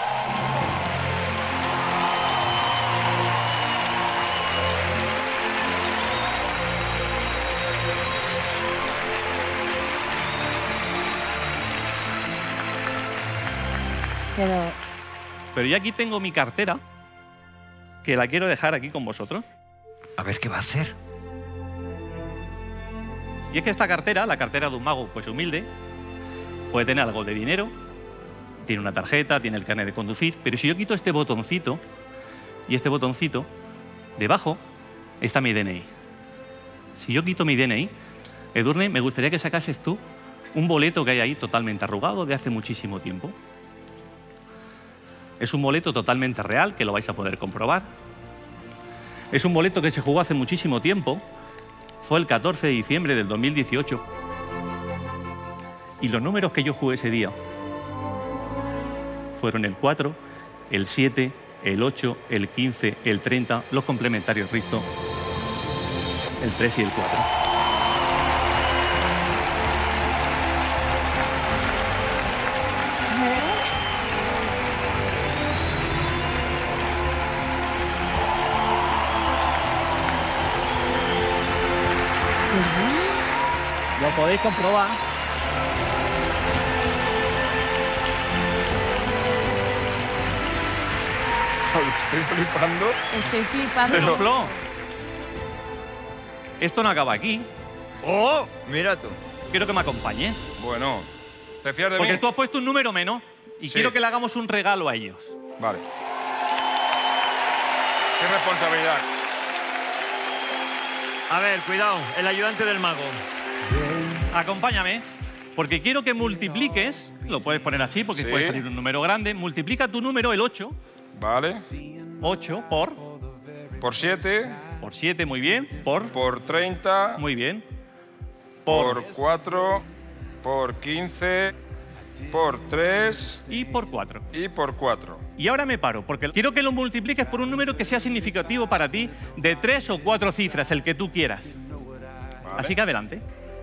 Pero... Pero yo aquí tengo mi cartera, que la quiero dejar aquí con vosotros. A ver qué va a hacer. Y es que esta cartera, la cartera de un mago pues humilde, puede tener algo de dinero, tiene una tarjeta, tiene el carnet de conducir, pero si yo quito este botoncito y este botoncito, debajo está mi D N I. Si yo quito mi D N I, Edurne, me gustaría que sacases tú un boleto que hay ahí totalmente arrugado de hace muchísimo tiempo. Es un boleto totalmente real, que lo vais a poder comprobar. Es un boleto que se jugó hace muchísimo tiempo. Fue el catorce de diciembre del dos mil dieciocho. Y los números que yo jugué ese día fueron el cuatro, el siete, el ocho, el quince, el treinta, los complementarios Risto, el tres y el cuatro. Lo podéis comprobar. Estoy flipando. Estoy flipando. Pero, Flo, esto no acaba aquí. ¡Oh! Mira tú. Quiero que me acompañes. Bueno, ¿te fías de Porque mí? tú has puesto un número menos y Sí. quiero que le hagamos un regalo a ellos. Vale. Qué responsabilidad. A ver, cuidado, el ayudante del mago. Acompáñame, porque quiero que multipliques, lo puedes poner así porque Sí. puede salir un número grande, multiplica tu número, el ocho. Vale. ocho por... Por siete. Por siete, muy bien. Por... Por treinta. Muy bien. Por cuatro. Por quince. Por tres. Y por cuatro. Y por cuatro. Y ahora me paro, porque quiero que lo multipliques por un número que sea significativo para ti, de tres o cuatro cifras, el que tú quieras. Vale. Así que adelante.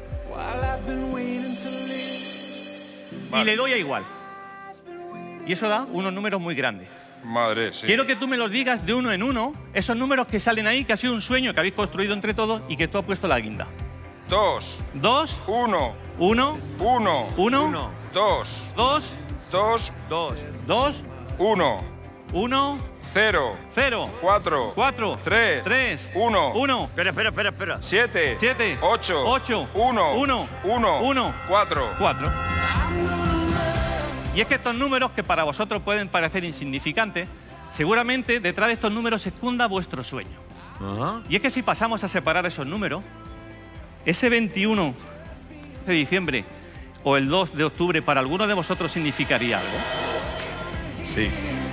Y le doy a igual. Y eso da unos números muy grandes. Madre, sí. Quiero que tú me los digas de uno en uno, esos números que salen ahí, que ha sido un sueño que habéis construido entre todos y que tú has puesto la guinda. Dos. Dos. Uno. Uno. Uno. Uno. Dos. Dos. Dos. Dos. Dos. Uno. Uno. Cero. Cero. Cuatro. Cuatro. Tres. Tres. Uno. Uno. Espera, espera, espera, espera. Siete. Siete. Ocho. Ocho. Uno. Uno. Uno. Uno. Cuatro. Cuatro. Y es que estos números, que para vosotros pueden parecer insignificantes, seguramente detrás de estos números se esconda vuestro sueño. Ajá. Y es que si pasamos a separar esos números, ese veintiuno de diciembre o el dos de octubre para alguno de vosotros significaría algo. Sí.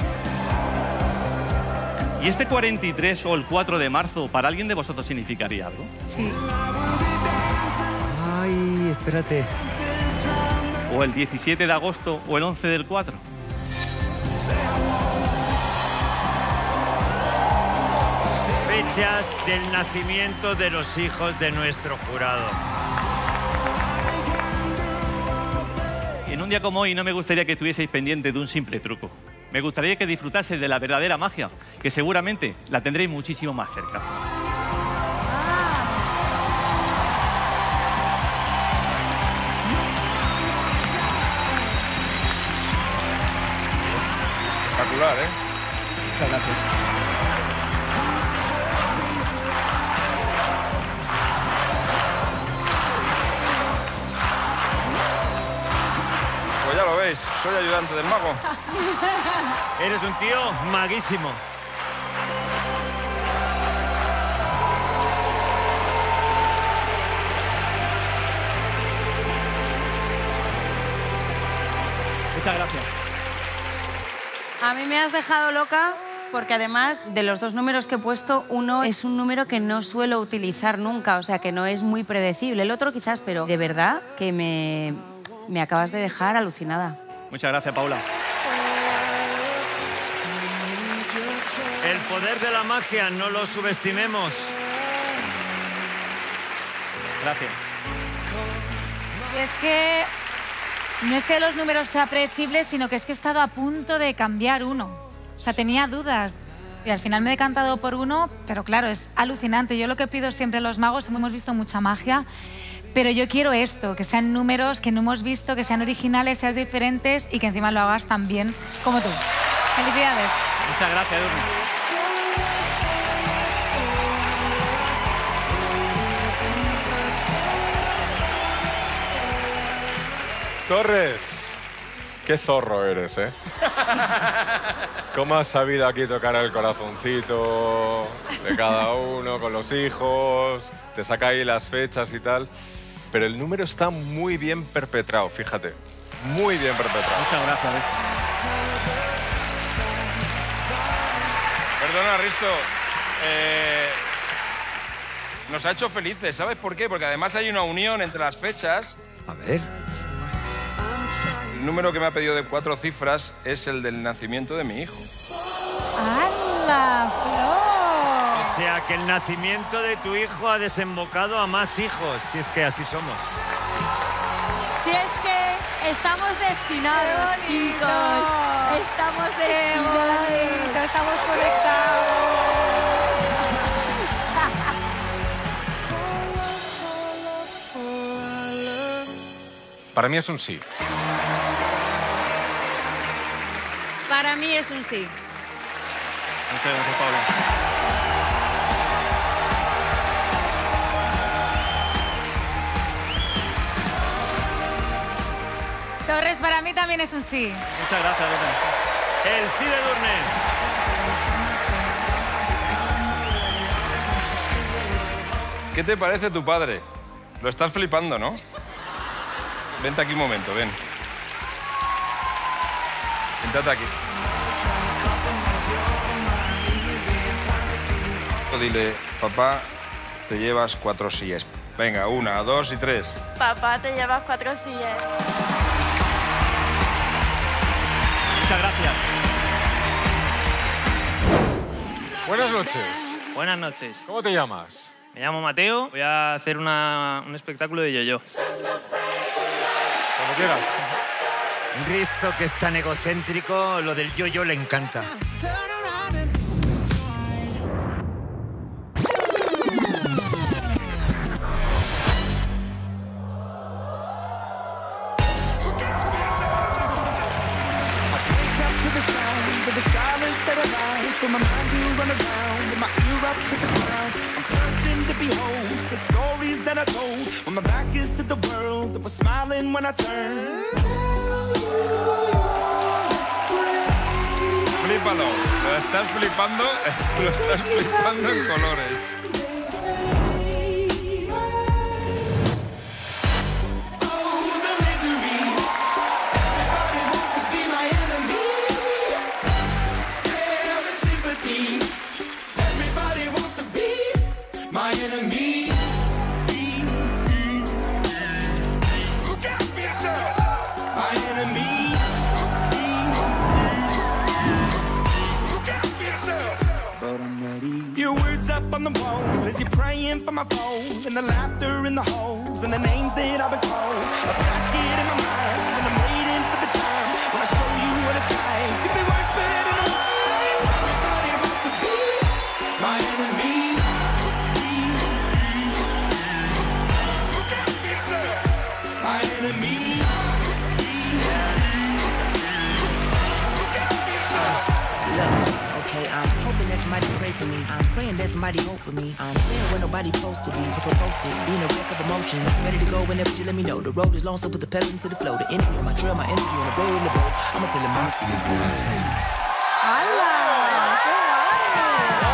Y este cuarenta y tres o el cuatro de marzo para alguien de vosotros significaría algo. Sí. Ay, espérate. O el diecisiete de agosto o el once del cuatro. Fechas del nacimiento de los hijos de nuestro jurado. En un día como hoy no me gustaría que estuvieseis pendientes de un simple truco. Me gustaría que disfrutaseis de la verdadera magia, que seguramente la tendréis muchísimo más cerca. Espectacular, ¿eh? Muchas gracias. Pues ya lo veis, soy ayudante del mago. Eres un tío maguísimo. Muchas gracias. A mí me has dejado loca porque además de los dos números que he puesto, uno es un número que no suelo utilizar nunca, o sea que no es muy predecible. El otro quizás, pero de verdad que me, me acabas de dejar alucinada. Muchas gracias, Paula. El poder de la magia, no lo subestimemos. Gracias. Y es que no es que los números sean predecibles, sino que es que he estado a punto de cambiar uno. O sea, tenía dudas y al final me he decantado por uno, pero claro, es alucinante. Yo lo que pido siempre a los magos, hemos visto mucha magia, pero yo quiero esto, que sean números que no hemos visto, que sean originales, sean diferentes y que encima lo hagas tan bien como tú. ¡Felicidades! Muchas gracias, Edurne. Torres, Qué zorro eres, ¿eh? ¿Cómo has sabido aquí tocar el corazoncito de cada uno con los hijos? Te saca ahí las fechas y tal. Pero el número está muy bien perpetrado, fíjate. Muy bien perpetrado. Muchas gracias. ¿eh? Perdona, Risto. Eh, nos ha hecho felices, ¿sabes por qué? Porque además hay una unión entre las fechas. A ver. El número que me ha pedido de cuatro cifras es el del nacimiento de mi hijo. ¡Hala, Flor! O sea, que el nacimiento de tu hijo ha desembocado a más hijos, si es que así somos. Si es que estamos destinados, chicos. Estamos destinados. Estamos conectados. Para mí es un sí. Para mí es un sí. Muchas gracias, Pablo. Torres, para mí también es un sí. Muchas gracias, Lorena. El sí de Durne. ¿Qué te parece tu padre? Lo estás flipando, ¿no? Vente aquí un momento, ven. Siéntate aquí. Dile, papá, te llevas cuatro sillas. Venga, una, dos y tres. Papá, te llevas cuatro sillas. Muchas gracias. Buenas noches. Buenas noches. ¿Cómo te llamas? Me llamo Mateo. Voy a hacer una- un espectáculo de yo-yo. Como quieras. Risto, que es tan egocéntrico, lo del yo-yo le encanta. Flípalo. Lo estás flipando, lo estás flipando en colores. Your words up on the wall as you're praying for my phone, and the laughter in the halls and the names that I've been called. I stack it in my mind and I'm waiting for the time when I show you what it's like to be worse, but in a mind. Everybody wants to be my enemy. Look out for yourself, my enemy. Look out for yourself. Okay, I'm hoping that somebody pray for me. I'm praying that somebody hope for me. I'm staying where nobody supposed to be. Posted, being a wreck of emotions. Ready to go whenever you let me know. The road is long, so put the pedal into the flow. The enemy on my trail, my energy on the road in the road. I'ma tell him I see the ¡Hala! ¡Qué guay!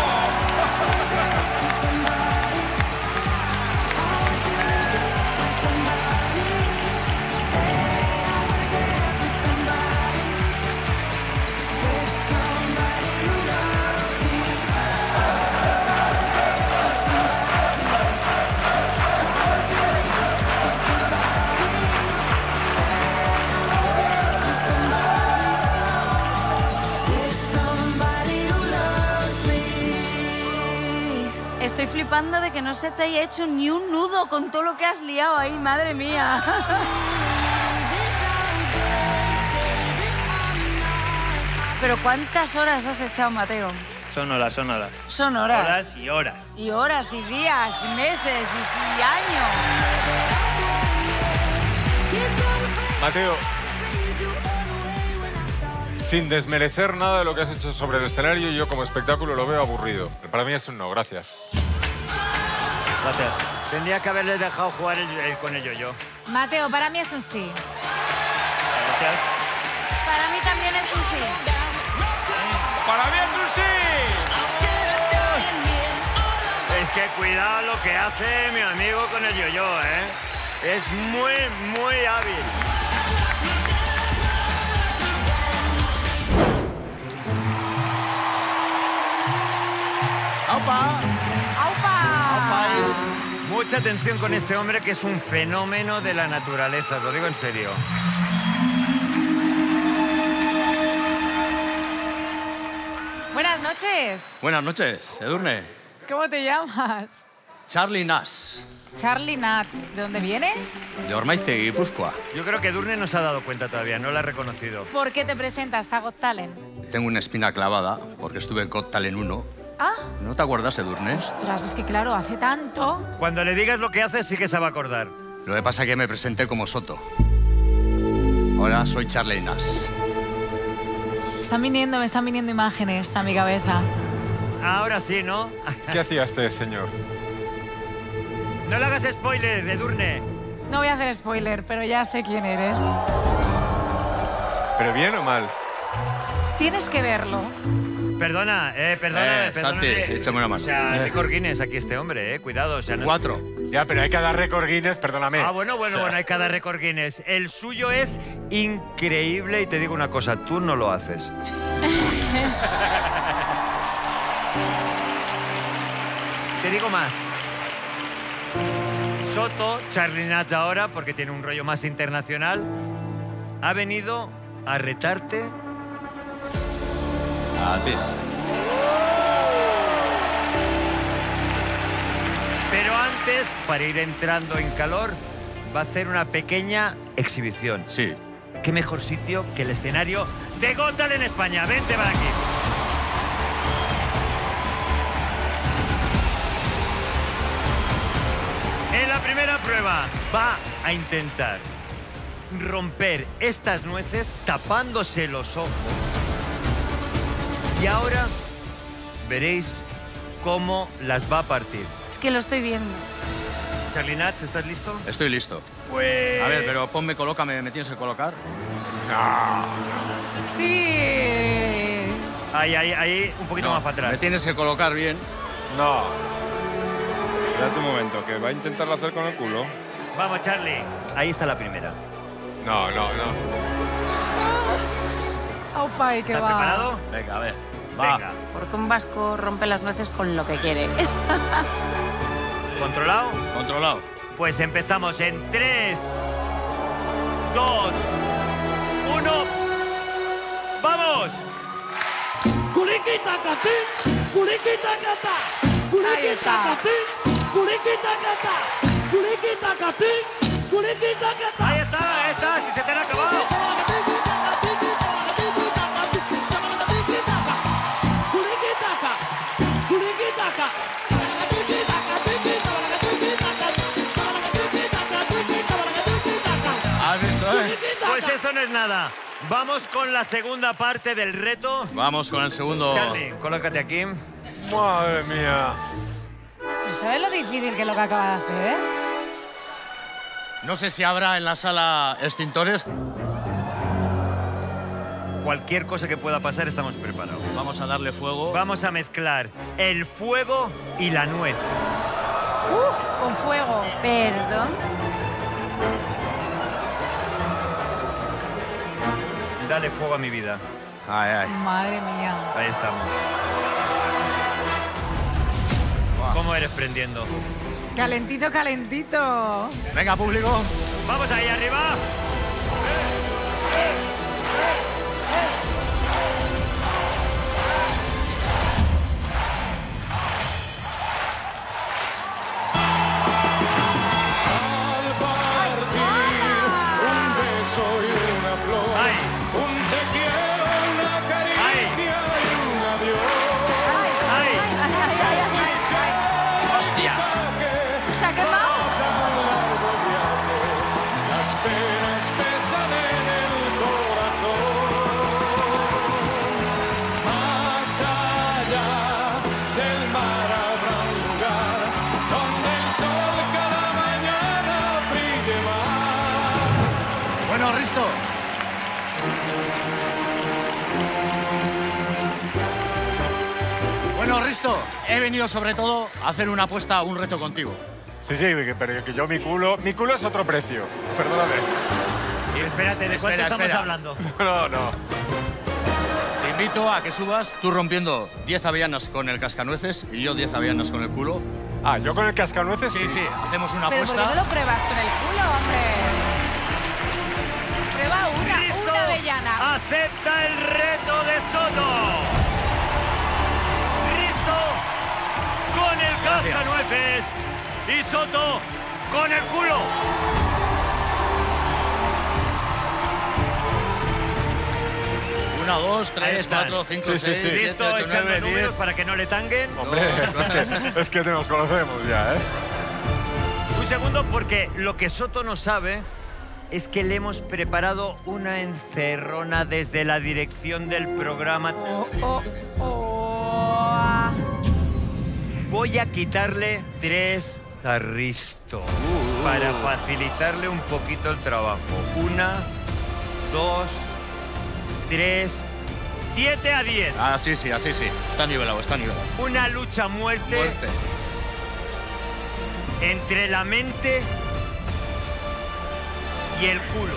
Estoy flipando de que no se te haya hecho ni un nudo con todo lo que has liado ahí, madre mía. Pero ¿cuántas horas has echado, Mateo? Son horas, son horas. Son horas. Horas y horas. Y horas, y días, y meses, y, y años. Mateo, sin desmerecer nada de lo que has hecho sobre el escenario, yo como espectáculo lo veo aburrido. Para mí es un no, gracias. Gracias. Tendría que haberle dejado jugar el, el, con el yo-yo. Mateo, para mí es un sí. Gracias. sí. ¡Para mí es un sí! Es que cuidado lo que hace mi amigo con el yo-yo, ¿eh? Es muy, muy hábil. ¡Aupa! ¡Aupa! Mucha atención con este hombre que es un fenómeno de la naturaleza, lo digo en serio. Buenas noches. Buenas noches, Edurne. ¿Cómo te llamas? Charlie Nash, Charlie Nats. ¿De dónde vienes? de Ormaizte, Guipúzcoa. Yo creo que Edurne no se ha dado cuenta todavía, no la ha reconocido. ¿Por qué te presentas a Got Talent? Tengo una espina clavada porque estuve en Got Talent uno. Ah, ¿No te acuerdas, Edurne? ostras, es que claro, hace tanto. Cuando le digas lo que hace, sí que se va a acordar. Lo que pasa es que me presenté como Soto. Ahora soy Charlie Nash. Están viniendo, me están viniendo imágenes a mi cabeza. Ahora sí, ¿no? ¿Qué hacía este señor? No le hagas spoiler, Edurne. No voy a hacer spoiler, pero ya sé quién eres. ¿Pero bien o mal? Tienes que verlo. Perdona, eh, perdona, Eh, perdona. Santi, échame una mano. O sea, Eh. récord Guinness aquí este hombre, eh, cuidado. O sea, no- Cuatro. Ya, pero hay que dar récord Guinness, perdóname. Ah, bueno, bueno, O sea, bueno, hay cada récord Guinness. El suyo es increíble y te digo una cosa, tú no lo haces. Te digo más. Soto, Charlie Nash ahora, porque tiene un rollo más internacional, ha venido a retarte. A ti. Pero antes, para ir entrando en calor, va a hacer una pequeña exhibición. Sí. ¿Qué mejor sitio que el escenario de Got Talent en España? Vente para aquí. En la primera prueba va a intentar romper estas nueces tapándose los ojos. Y ahora veréis cómo las va a partir. Es que lo estoy viendo. Charlie Nash, ¿estás listo? Estoy listo. Pues... A ver, pero ponme, colócame, ¿me tienes que colocar? Sí. Ahí, ahí, ahí, un poquito No, más para atrás. Me tienes que colocar bien. No. Espérate un momento, que va a intentarlo hacer con el culo. Vamos, Charlie. Ahí está la primera. No, no, no. Aupa, ¿y qué ¿Estás va? preparado? Venga, a ver. Va. Venga. Porque un vasco rompe las nueces con lo que quiere. ¿Controlado? Controlado. Pues empezamos en tres, dos, uno. ¡Vamos! Ahí está. Ahí está, ahí está, si se te han acabado. ¿Has visto, eh? Pues eso no es nada. Vamos con la segunda parte del reto. Vamos con el segundo. Charlie, colócate aquí. Madre mía. ¿Tú sabes lo difícil que es lo que acaba de hacer? No sé si habrá en la sala extintores. Cualquier cosa que pueda pasar, estamos preparados. Vamos a darle fuego. Vamos a mezclar el fuego y la nuez. Uh, con fuego. Perdón. Dale fuego a mi vida. Ay, ay. Madre mía. Ahí estamos. ¿Cómo eres prendiendo? Calentito, calentito. Venga, público. ¡Vamos ahí arriba! ¡Ay! Un te quiero, una caricia y un adiós. ¡Ay! ¡Hostia! ¿Se ha quemado? Las penas pesan en el corazón. Más allá del mar habrá un lugar donde el sol cada mañana brille más. Bueno, Risto. Bueno, Risto, he venido sobre todo a hacer una apuesta, un reto contigo. Sí, sí, pero que yo mi culo... Mi culo es otro precio, perdóname. Espérate, ¿de cuánto Espera, estamos espera. hablando? No, no. Te invito a que subas, tú rompiendo diez avellanas con el cascanueces y yo diez avellanas con el culo. Ah, yo con el cascanueces sí. Sí, sí, hacemos una Pero ¿por apuesta. qué no lo pruebas con el culo, hombre? Prueba una, Cristo una avellana. acepta el reto de Soto. Cristo con el cascanueces y Soto con el culo. Una, dos, Ahí tres, están. cuatro, cinco, Sí, sí, seis, sí. siete, Cristo ocho, echando nueve, números diez. para que no le tanguen. Hombre, es que, es que nos conocemos ya, ¿eh? Un segundo, porque lo que Soto no sabe es que le hemos preparado una encerrona desde la dirección del programa. Oh, oh. Voy a quitarle tres a Risto para facilitarle un poquito el trabajo. Una, dos, tres, siete a diez. Ah, sí, sí, así sí. Está nivelado, está nivelado. Una lucha a muerte, Muerte. entre la mente y el culo.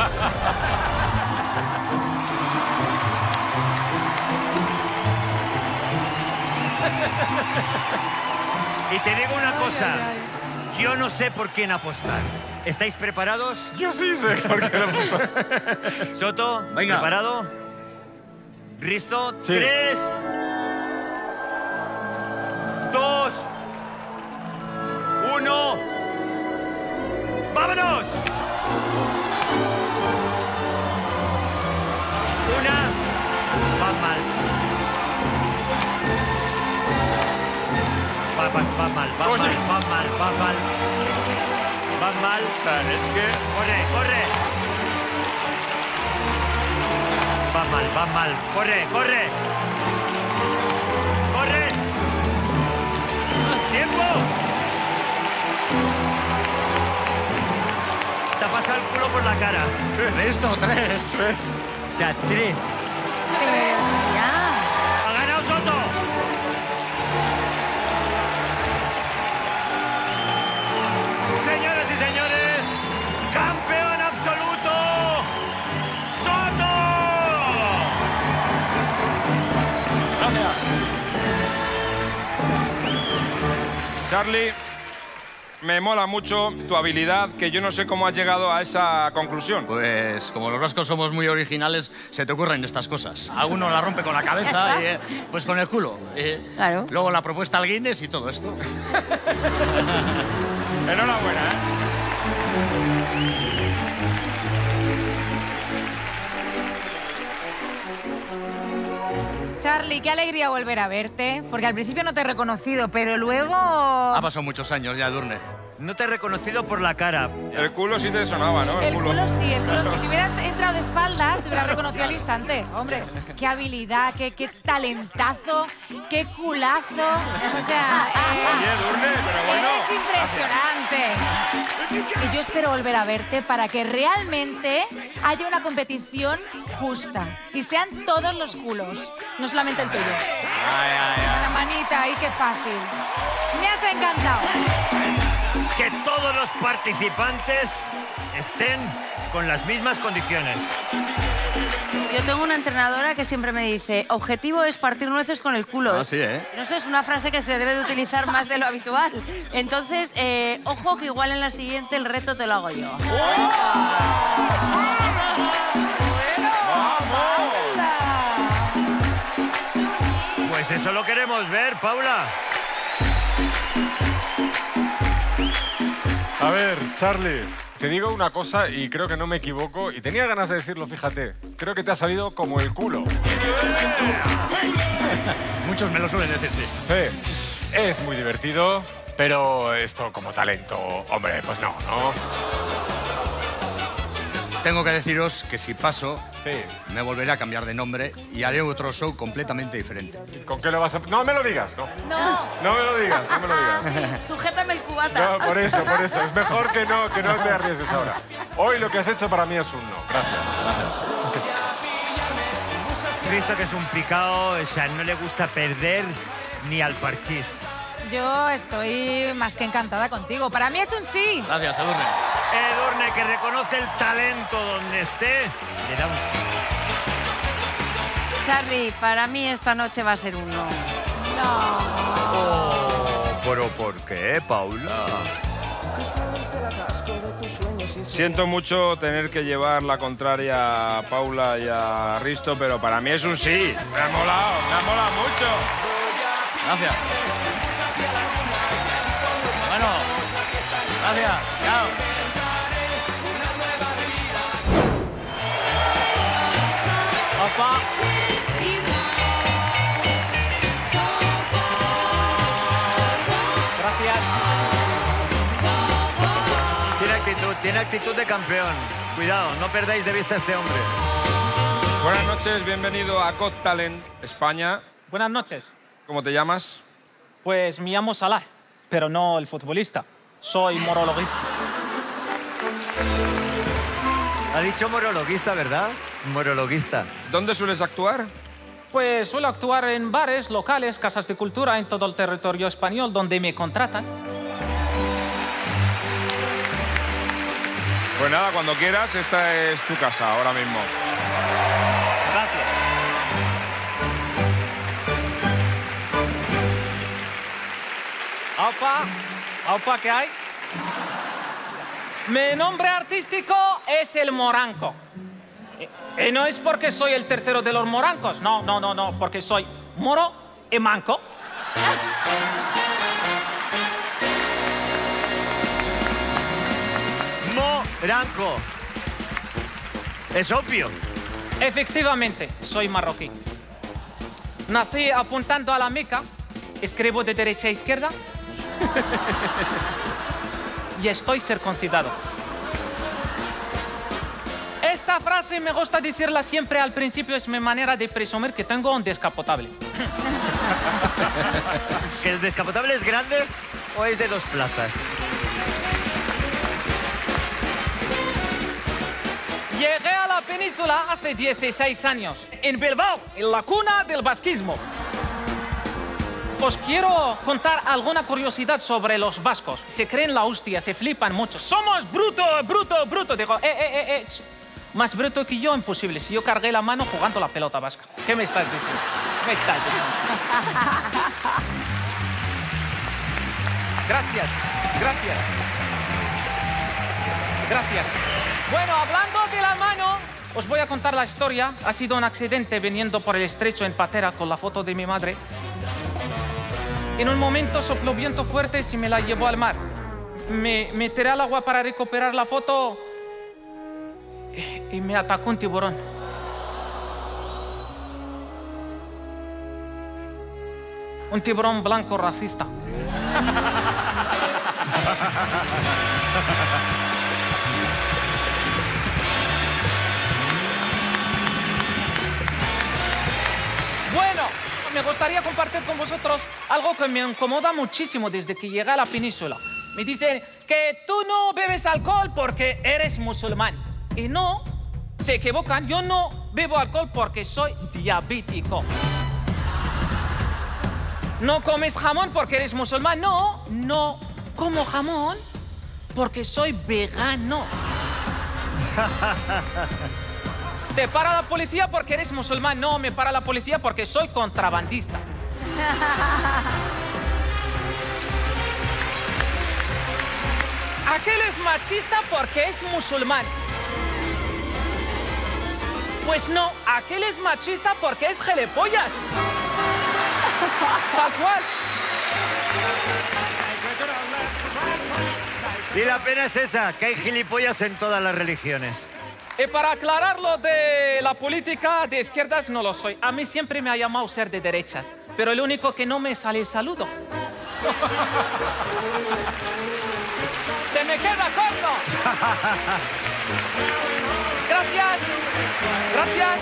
Y te digo una cosa, yo no sé por quién apostar. ¿Estáis preparados? Yo sí sé por qué no apostar. Soto, Venga. ¿preparado? ¿Risto? Sí. Tres, dos, uno. ¡Vámonos! Una. Va mal. Va, va, va mal, va Oye. mal, va mal, va mal. Va mal. O sea, es que... Corre, corre. Va mal, va mal. Corre, corre. Corre. Tiempo. Te ha pasado el culo por la cara. Listo, tres. Ya, tres. Tres, ya. Ha ganado Soto. Señoras y señores, campeón absoluto, Soto. Gracias. Charlie, me mola mucho tu habilidad, que yo no sé cómo has llegado a esa conclusión. Pues como los vascos somos muy originales, se te ocurren estas cosas. Alguno la rompe con la cabeza y eh, pues con el culo. Eh, Claro. Luego la propuesta al Guinness y todo esto. Enhorabuena, ¿eh? Charlie, qué alegría volver a verte, porque al principio no te he reconocido, pero luego... Ha pasado muchos años ya, Durne. No te he reconocido por la cara. El culo sí te sonaba, ¿no? El culo sí, el culo sí. Si hubieras entrado de espaldas, te hubieras reconocido al instante. Hombre, qué habilidad, qué, qué talentazo, qué culazo. O sea, eh, Oye, Durne, pero bueno. eres impresionante. Y yo espero volver a verte para que realmente haya una competición justa y sean todos los culos, no solamente el tuyo. La manita ahí, qué fácil. Me has encantado. Que todos los participantes estén con las mismas condiciones. Yo tengo una entrenadora que siempre me dice, objetivo es partir nueces con el culo. Ah, sí, ¿eh? No sé, es una frase que se debe de utilizar más de lo habitual. Entonces, eh, ojo que igual en la siguiente el reto te lo hago yo. Pues eso lo queremos ver, Paula. A ver, Charlie, te digo una cosa y creo que no me equivoco. Y tenía ganas de decirlo, fíjate. Creo que te ha salido como el culo. Muchos me lo suelen decir, sí. Sí, es muy divertido, pero esto como talento, hombre, pues no, ¿no? Tengo que deciros que si paso, Sí. me volveré a cambiar de nombre y haré otro show completamente diferente. ¿Con qué lo vas a...? No me lo digas, no. No. No me lo digas, no me lo digas. Sujétame el cubata. No, por eso, por eso. Es mejor que no, que no te arriesgues ahora. Hoy lo que has hecho para mí es un no. Gracias. Gracias. Cristo que es un picao, o sea, no le gusta perder ni al parchís. Yo estoy más que encantada contigo. Para mí es un sí. Gracias, Edurne. Edurne, que reconoce el talento donde esté, le da un sí. Charlie, para mí esta noche va a ser un no. Oh, ¿pero por qué, Paula? Siento mucho tener que llevar la contraria a Paula y a Risto, pero para mí es un sí. Me ha molado, me ha molado mucho. Gracias. Bueno, gracias. Chao. Opa. Gracias. Tiene actitud, tiene actitud de campeón. Cuidado, no perdáis de vista a este hombre. Buenas noches, bienvenido a Got Talent España. Buenas noches. ¿Cómo te llamas? Pues me llamo Salah, pero no el futbolista. Soy morologuista. Ha dicho morologuista, ¿verdad? Morologuista. ¿Dónde sueles actuar? Pues suelo actuar en bares, locales, casas de cultura en todo el territorio español donde me contratan. Pues nada, cuando quieras, esta es tu casa ahora mismo. Gracias. Aupa, Aupa, ¿qué hay? Mi nombre artístico es el Moranco. Y no es porque soy el tercero de los morancos, no, no, no, no, porque soy moro y manco. Moranco. Es obvio. Efectivamente, soy marroquí. Nací apuntando a la Meca, escribo de derecha a izquierda y estoy circuncidado. Esta frase me gusta decirla siempre al principio, es mi manera de presumir que tengo un descapotable. ¿Que el descapotable es grande o es de dos plazas? Llegué a la península hace dieciséis años, en Bilbao, en la cuna del vasquismo. Os quiero contar alguna curiosidad sobre los vascos. Se creen la hostia, se flipan mucho. Somos bruto, bruto, bruto. Digo, eh, eh, eh, eh. Más bruto que yo, imposible. Si yo cargué la mano jugando la pelota vasca. ¿Qué me estás diciendo? ¿Qué me estás diciendo? Gracias, gracias. Gracias. Bueno, hablando de la mano, os voy a contar la historia. Ha sido un accidente viniendo por el estrecho en patera con la foto de mi madre. En un momento sopló viento fuerte y me la llevó al mar. Me, me tiré al agua para recuperar la foto y me atacó un tiburón. Un tiburón blanco racista. Bueno, me gustaría compartir con vosotros algo que me incomoda muchísimo desde que llegué a la península. Me dicen que tú no bebes alcohol porque eres musulmán. Y no, se equivocan, yo no bebo alcohol porque soy diabético. No comes jamón porque eres musulmán, no, no como jamón porque soy vegano. ¿Te para la policía porque eres musulmán? No, me para la policía porque soy contrabandista. Aquel es machista porque es musulmán. Pues no, aquel es machista porque es gilipollas. Tal cual. Y la pena es esa, que hay gilipollas en todas las religiones. Y para aclarar lo de la política de izquierdas, no lo soy. A mí siempre me ha llamado ser de derechas, pero el único que no me sale el saludo. ¡Se me queda corto! Gracias. Gracias.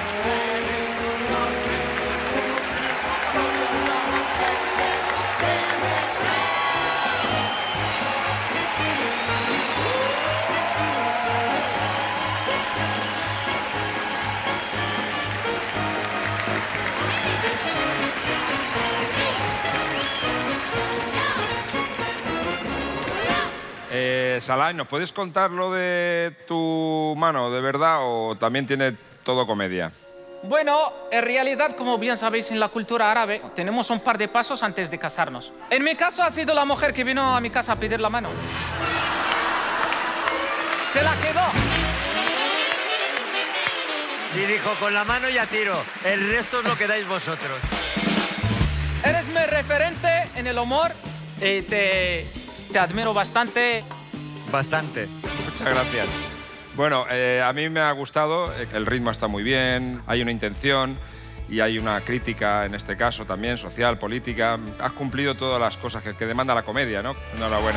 Eh, Salah, ¿nos puedes contar lo de tu mano, de verdad, o también tiene todo comedia? Bueno, en realidad, como bien sabéis, en la cultura árabe tenemos un par de pasos antes de casarnos. En mi caso ha sido la mujer que vino a mi casa a pedir la mano. Se la quedó. Y dijo, con la mano ya tiro, el resto os lo quedáis vosotros. Eres mi referente en el humor y te, te admiro bastante. Bastante. Muchas gracias. Bueno, eh, a mí me ha gustado, el ritmo está muy bien, hay una intención y hay una crítica, en este caso también, social, política. Has cumplido todas las cosas que, que demanda la comedia, ¿no? Enhorabuena.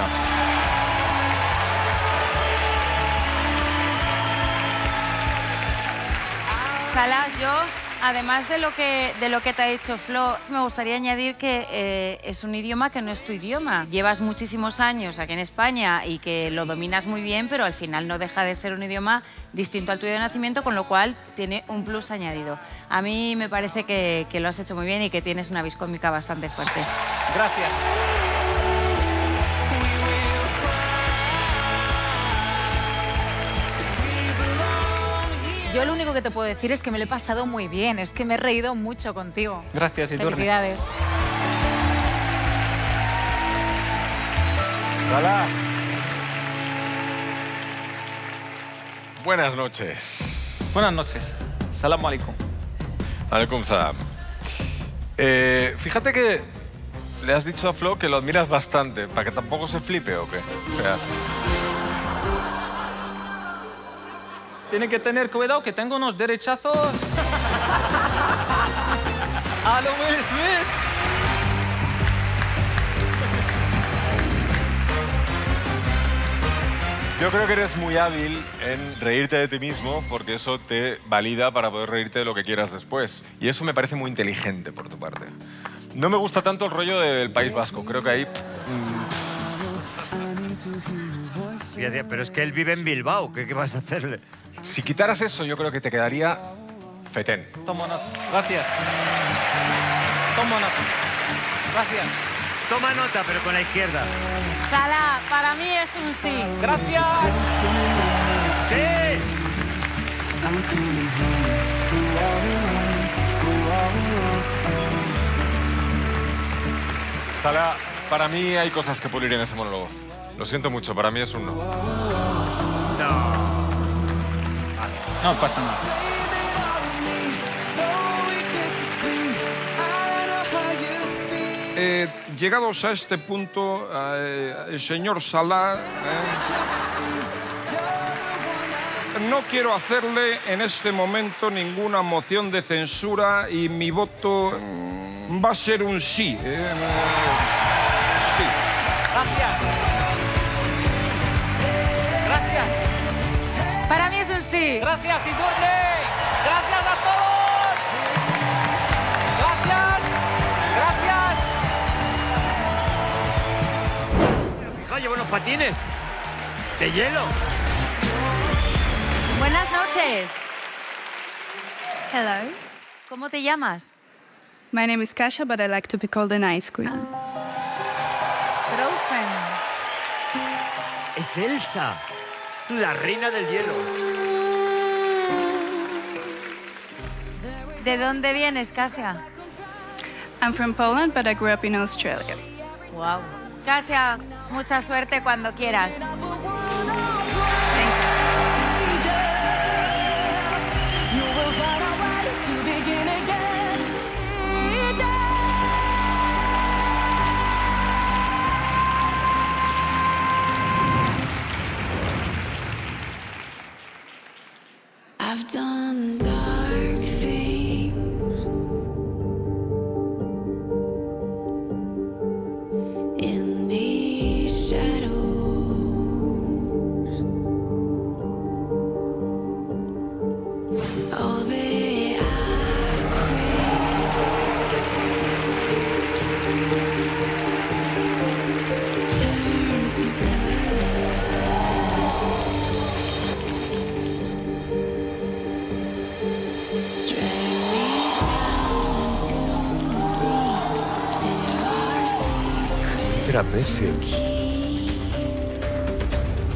Salah, yo, además de lo que, de lo que te ha dicho Flo, me gustaría añadir que eh, es un idioma que no es tu idioma. Llevas muchísimos años aquí en España y que lo dominas muy bien, pero al final no deja de ser un idioma distinto al tuyo de nacimiento, con lo cual tiene un plus añadido. A mí me parece que, que lo has hecho muy bien y que tienes una vis cómica bastante fuerte. Gracias. Yo lo único que te puedo decir es que me lo he pasado muy bien, es que me he reído mucho contigo. Gracias, Idurne. Felicidades. Salah. Buenas noches. Buenas noches. Salam alaikum. Alaikum salam. Eh, fíjate que le has dicho a Flo que lo admiras bastante, para que tampoco se flipe, ¿o qué? O sea... Tiene que tener cuidado que tengo unos derechazos. A lo Will Smith. Yo creo que eres muy hábil en reírte de ti mismo porque eso te valida para poder reírte de lo que quieras después. Y eso me parece muy inteligente por tu parte. No me gusta tanto el rollo del País Vasco. Creo que ahí... Fíjate, pero es que él vive en Bilbao. ¿Qué, qué vas a hacerle? Si quitaras eso, yo creo que te quedaría fetén. Toma nota. Gracias. Toma nota. Gracias. Toma nota, pero con la izquierda. Salah, para mí es un sí. Gracias. ¡Sí! Salah, para mí hay cosas que pulir en ese monólogo. Lo siento mucho, para mí es un no. No. No pasa nada. Eh, llegados a este punto, eh, el señor Salah, eh, no quiero hacerle en este momento ninguna moción de censura y mi voto mm, va a ser un sí. Eh, sí. Gracias. Gracias. Para mí es un sí. Gracias, Idurne. Gracias a todos. Gracias. Gracias. Fijaos, llevo unos patines de hielo. Buenas noches. Hello. ¿Cómo te llamas? My name is Kasia, but I like to be called an ice queen. Frozen. Es Elsa, la reina del hielo. ¿De dónde vienes, Kasia? I'm from Poland, but I grew up in Australia. Wow. Kasia, mucha suerte cuando quieras. I've done dark things in these shadows. All that I crave turns to Trapecio.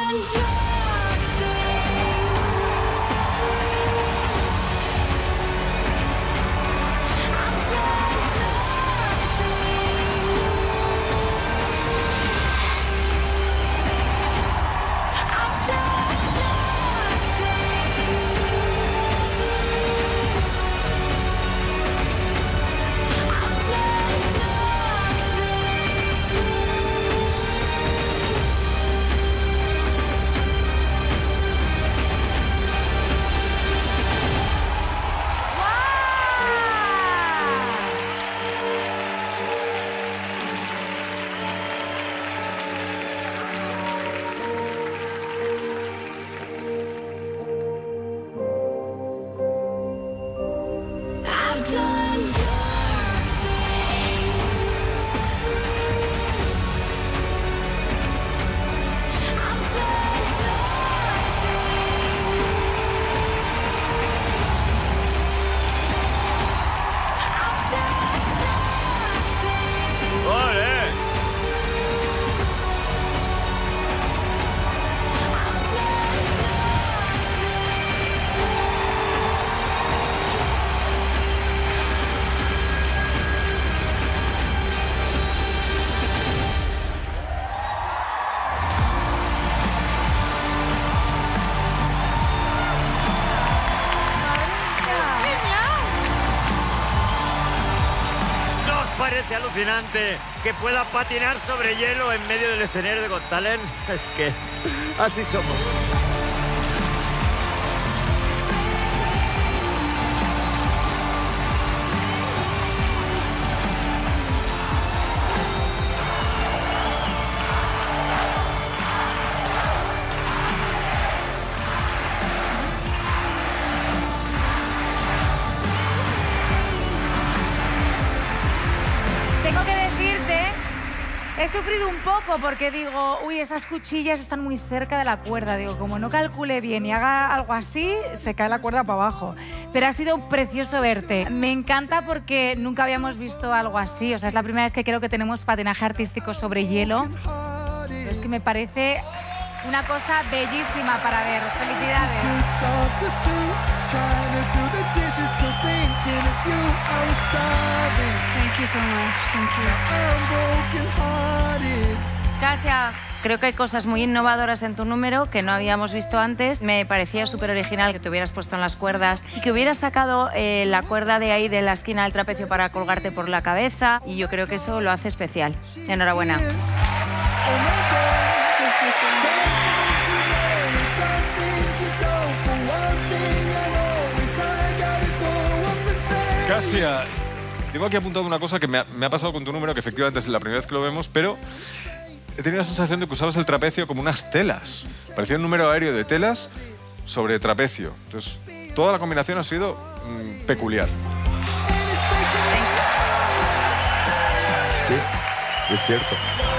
Parece alucinante que pueda patinar sobre hielo en medio del escenario de Got Talent. Es que así somos. Tengo que decirte, he sufrido un poco porque digo, uy, esas cuchillas están muy cerca de la cuerda. Digo, como no calcule bien y haga algo así, se cae la cuerda para abajo. Pero ha sido precioso verte. Me encanta porque nunca habíamos visto algo así. O sea, es la primera vez que creo que tenemos patinaje artístico sobre hielo. Pero es que me parece una cosa bellísima para ver. Felicidades. Thank you so much. Thank you. Kasia, creo que hay cosas muy innovadoras en tu número que no habíamos visto antes. Me parecía súper original que te hubieras puesto en las cuerdas y que hubieras sacado eh, la cuerda de ahí de la esquina del trapecio para colgarte por la cabeza, y yo creo que eso lo hace especial. Enhorabuena. Kasia, tengo aquí apuntado una cosa que me ha, me ha pasado con tu número, que efectivamente es la primera vez que lo vemos, pero he tenido la sensación de que usabas el trapecio como unas telas. Parecía un número aéreo de telas sobre trapecio. Entonces, toda la combinación ha sido mmm, peculiar. Sí, es cierto.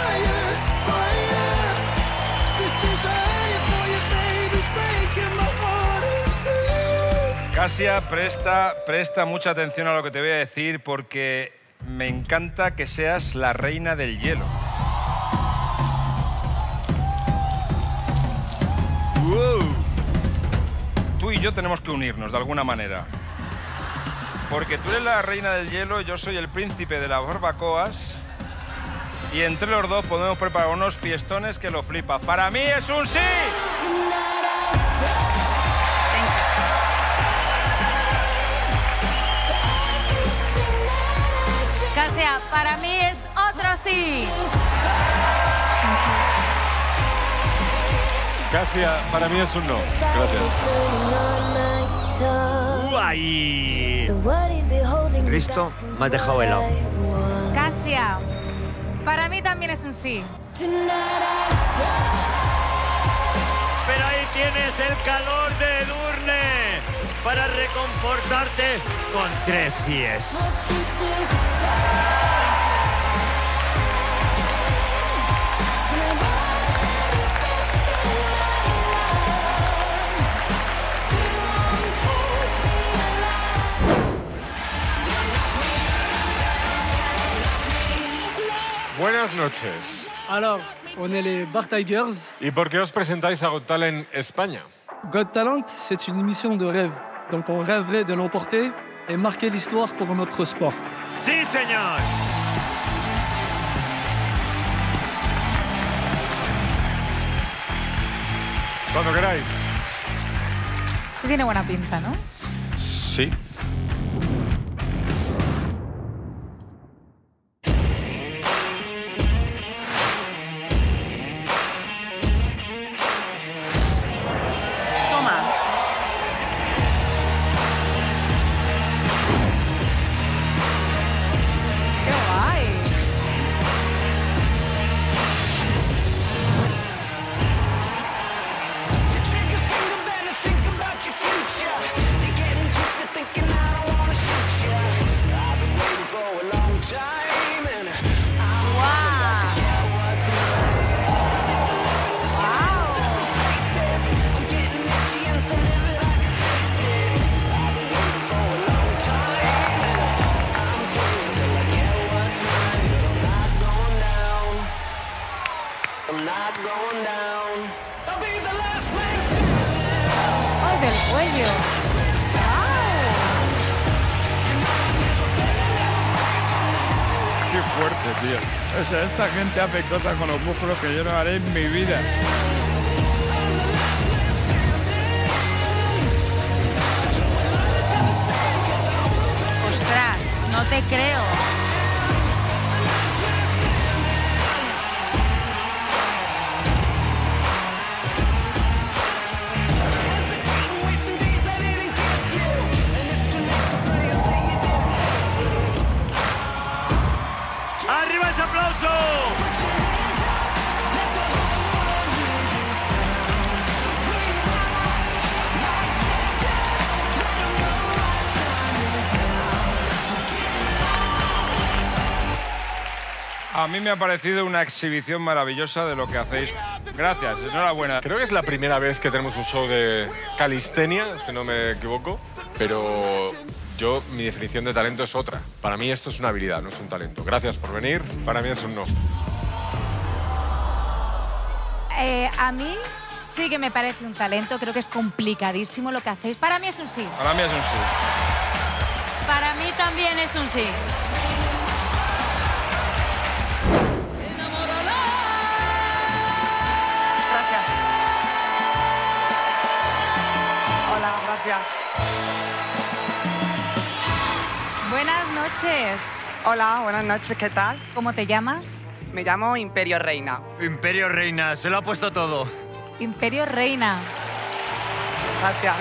Kasia, presta, presta mucha atención a lo que te voy a decir porque me encanta que seas la reina del hielo. Wow. Tú y yo tenemos que unirnos de alguna manera. Porque tú eres la reina del hielo, yo soy el príncipe de las barbacoas. Y entre los dos podemos preparar unos fiestones que lo flipas. ¡Para mí es un sí! Kasia, para mí es otro sí. Kasia, para mí es un no. Gracias. ¡Uy! Cristo, me has dejado helado. Kasia, para mí también es un sí. Pero ahí tienes el calor de Edurne para reconfortarte con tres síes. Buenas noches. Alors, On est les Bar Tigers. ¿Y por qué os presentáis a Got Talent España? Got Talent, c'est une émission de rêve. Donc on rêverait de l'emporter et marquer l'histoire pour notre sport. ¡Sí, señor! Cuando queráis. Sí tiene buena pinta, ¿no? Sí. Toma. ¡Qué guay! ¡Ay, del cuello! Qué fuerte, tío. O sea, esta gente hace cosas con los músculos que yo no haré en mi vida. Ostras, no te creo. ¡Arriba ese aplauso! A mí me ha parecido una exhibición maravillosa de lo que hacéis. Gracias, enhorabuena. Creo que es la primera vez que tenemos un show de calistenia, si no me equivoco, pero yo, mi definición de talento es otra. Para mí esto es una habilidad, no es un talento. Gracias por venir, para mí es un no. Eh, a mí sí que me parece un talento, creo que es complicadísimo lo que hacéis. Para mí es un sí. Para mí es un sí. Para mí también es un sí. Gracias. Hola, gracias. Buenas noches. Hola, buenas noches, ¿qué tal? ¿Cómo te llamas? Me llamo Imperio Reina. Imperio Reina, se lo ha puesto todo. Imperio Reina. Gracias.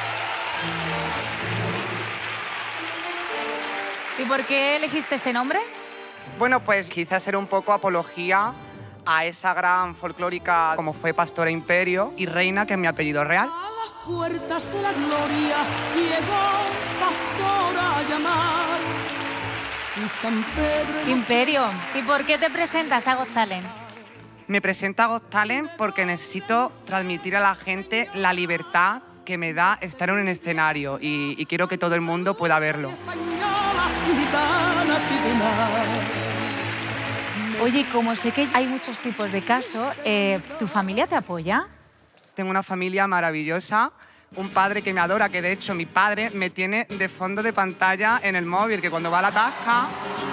¿Y por qué elegiste ese nombre? Bueno, pues quise hacer un poco apología a esa gran folclórica como fue Pastora Imperio y Reina, que es mi apellido real. Puertas de la gloria llegó pastor a llamar. Y San Pedro... Imperio, ¿y por qué te presentas a Got Talent? Me presento a Got Talent porque necesito transmitir a la gente la libertad que me da estar en un escenario y, y quiero que todo el mundo pueda verlo. Oye, como sé que hay muchos tipos de casos, eh, ¿tu familia te apoya? Tengo una familia maravillosa, un padre que me adora, que de hecho mi padre me tiene de fondo de pantalla en el móvil, que cuando va a la tasca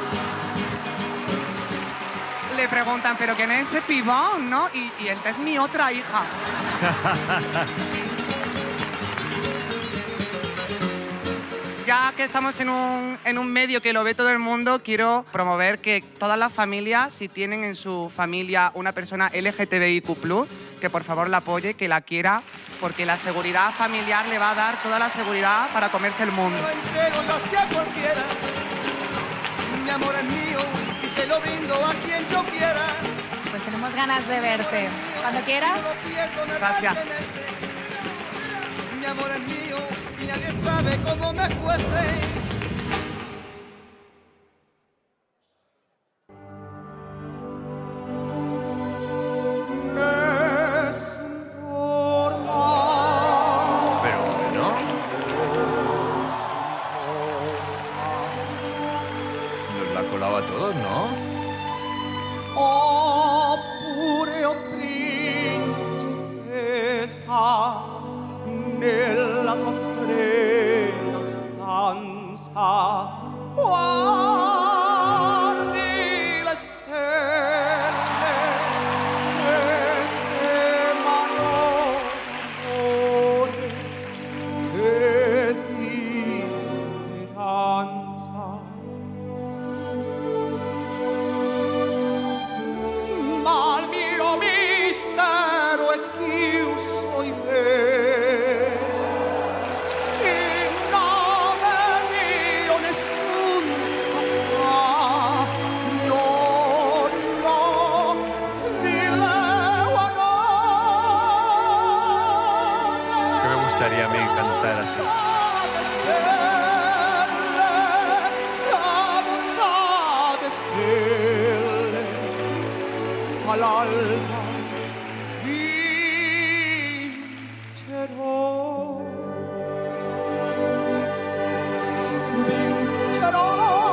le preguntan, ¿pero quién es ese pibón, no? Y, y esta es mi otra hija. Ya que estamos en un, en un medio que lo ve todo el mundo, quiero promover que todas las familias, si tienen en su familia una persona L G T B I Q plus, que por favor la apoye, que la quiera, porque la seguridad familiar le va a dar toda la seguridad para comerse el mundo. Entrego hacia cualquiera. Mi amor es mío y se lo brindo a quien yo quiera. Pues tenemos ganas de verte. Cuando quieras. Gracias. Mi amor es mío y nadie sabe cómo me cuece. Pero bueno. Nos la colaba a todos, ¿no? Oh, pure a mí cantar así. Al alba vincerò, vincerò,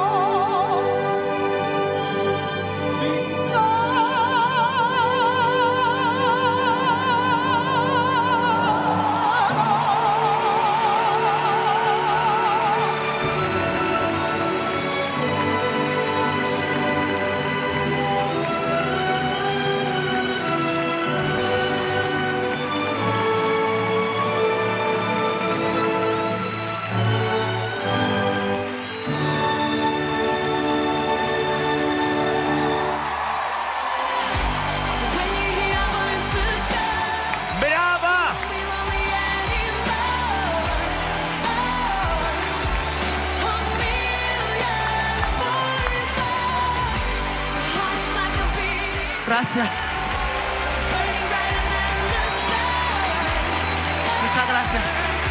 ¡Brava! Gracias. Muchas gracias.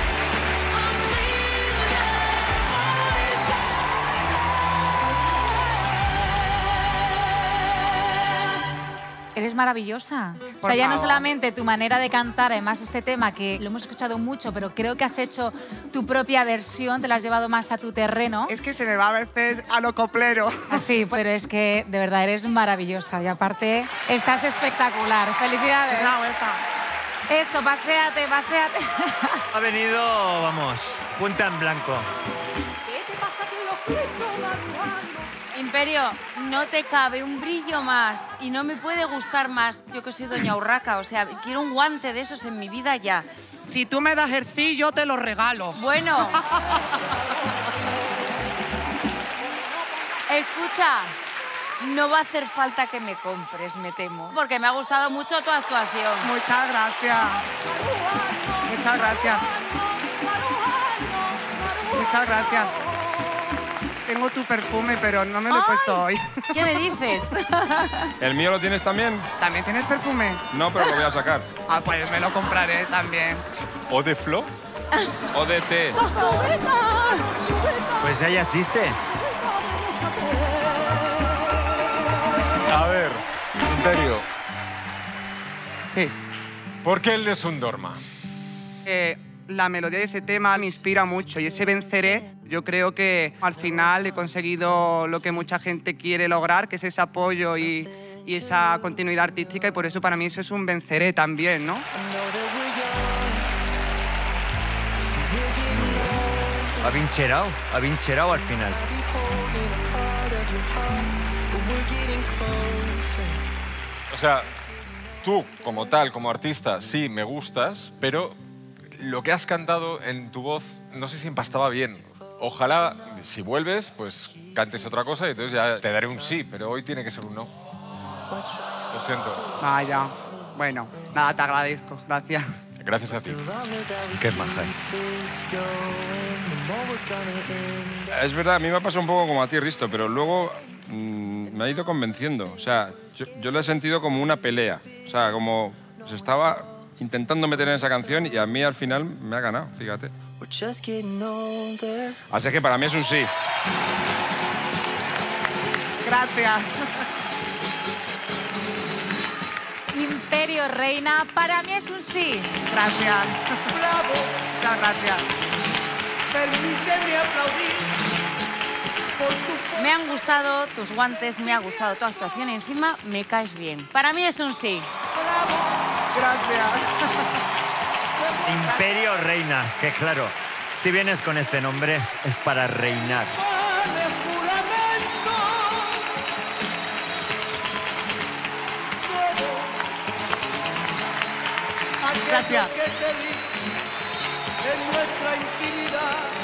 Eres maravillosa. Por o sea, ya no favor. solamente tu manera de cantar, además este tema que lo hemos escuchado mucho, pero creo que has hecho tu propia versión, te la has llevado más a tu terreno. Es que se me va a veces a lo coplero. Sí, pero es que de verdad eres maravillosa y aparte estás espectacular. Felicidades. Una vuelta. Eso, paséate, paséate. Ha venido, vamos, punta en blanco. Imperio, no te cabe un brillo más y no me puede gustar más. Yo que soy doña Urraca, o sea, quiero un guante de esos en mi vida ya. Si tú me das el sí, yo te lo regalo. Bueno. Escucha, no va a hacer falta que me compres, me temo, porque me ha gustado mucho tu actuación. Muchas gracias. Muchas gracias. Muchas gracias. Tengo tu perfume, pero no me lo he puesto hoy. ¿Qué me dices? ¿El mío lo tienes también? ¿También tienes perfume? No, pero lo voy a sacar. Ah, pues me lo compraré también. ¿O de Flo? ¿O de té? Pues ya ya existe. A ver, Imperio. Sí. ¿Por qué él es un Dorma? Eh, la melodía de ese tema me inspira mucho y ese venceré, yo creo que al final he conseguido lo que mucha gente quiere lograr, que es ese apoyo y, y esa continuidad artística y por eso para mí eso es un venceré también, ¿no? Ha vincherado, ha vincherado al final. O sea, tú, como tal, como artista, sí, me gustas, pero lo que has cantado en tu voz, no sé si empastaba bien. Ojalá, si vuelves, pues cantes otra cosa y entonces ya te daré un sí, pero hoy tiene que ser un no. Lo siento. Vaya, bueno, nada, te agradezco, gracias. Gracias a ti. Qué majas. Es verdad, a mí me ha pasado un poco como a ti, Risto, pero luego mmm, me ha ido convenciendo. O sea, yo, yo lo he sentido como una pelea. O sea, como se estaba intentando meter en esa canción y a mí al final me ha ganado, fíjate. Así que para mí es un sí. Gracias. Imperio Reina, para mí es un sí. Gracias. Bravo, Muchas gracias. permíteme aplaudir por tu... Me han gustado tus guantes, me ha gustado tu actuación y encima me caes bien. Para mí es un sí. Gracias. Imperio Reina, que claro, si vienes con este nombre es para reinar. Gracias. Que te di en nuestra intimidad.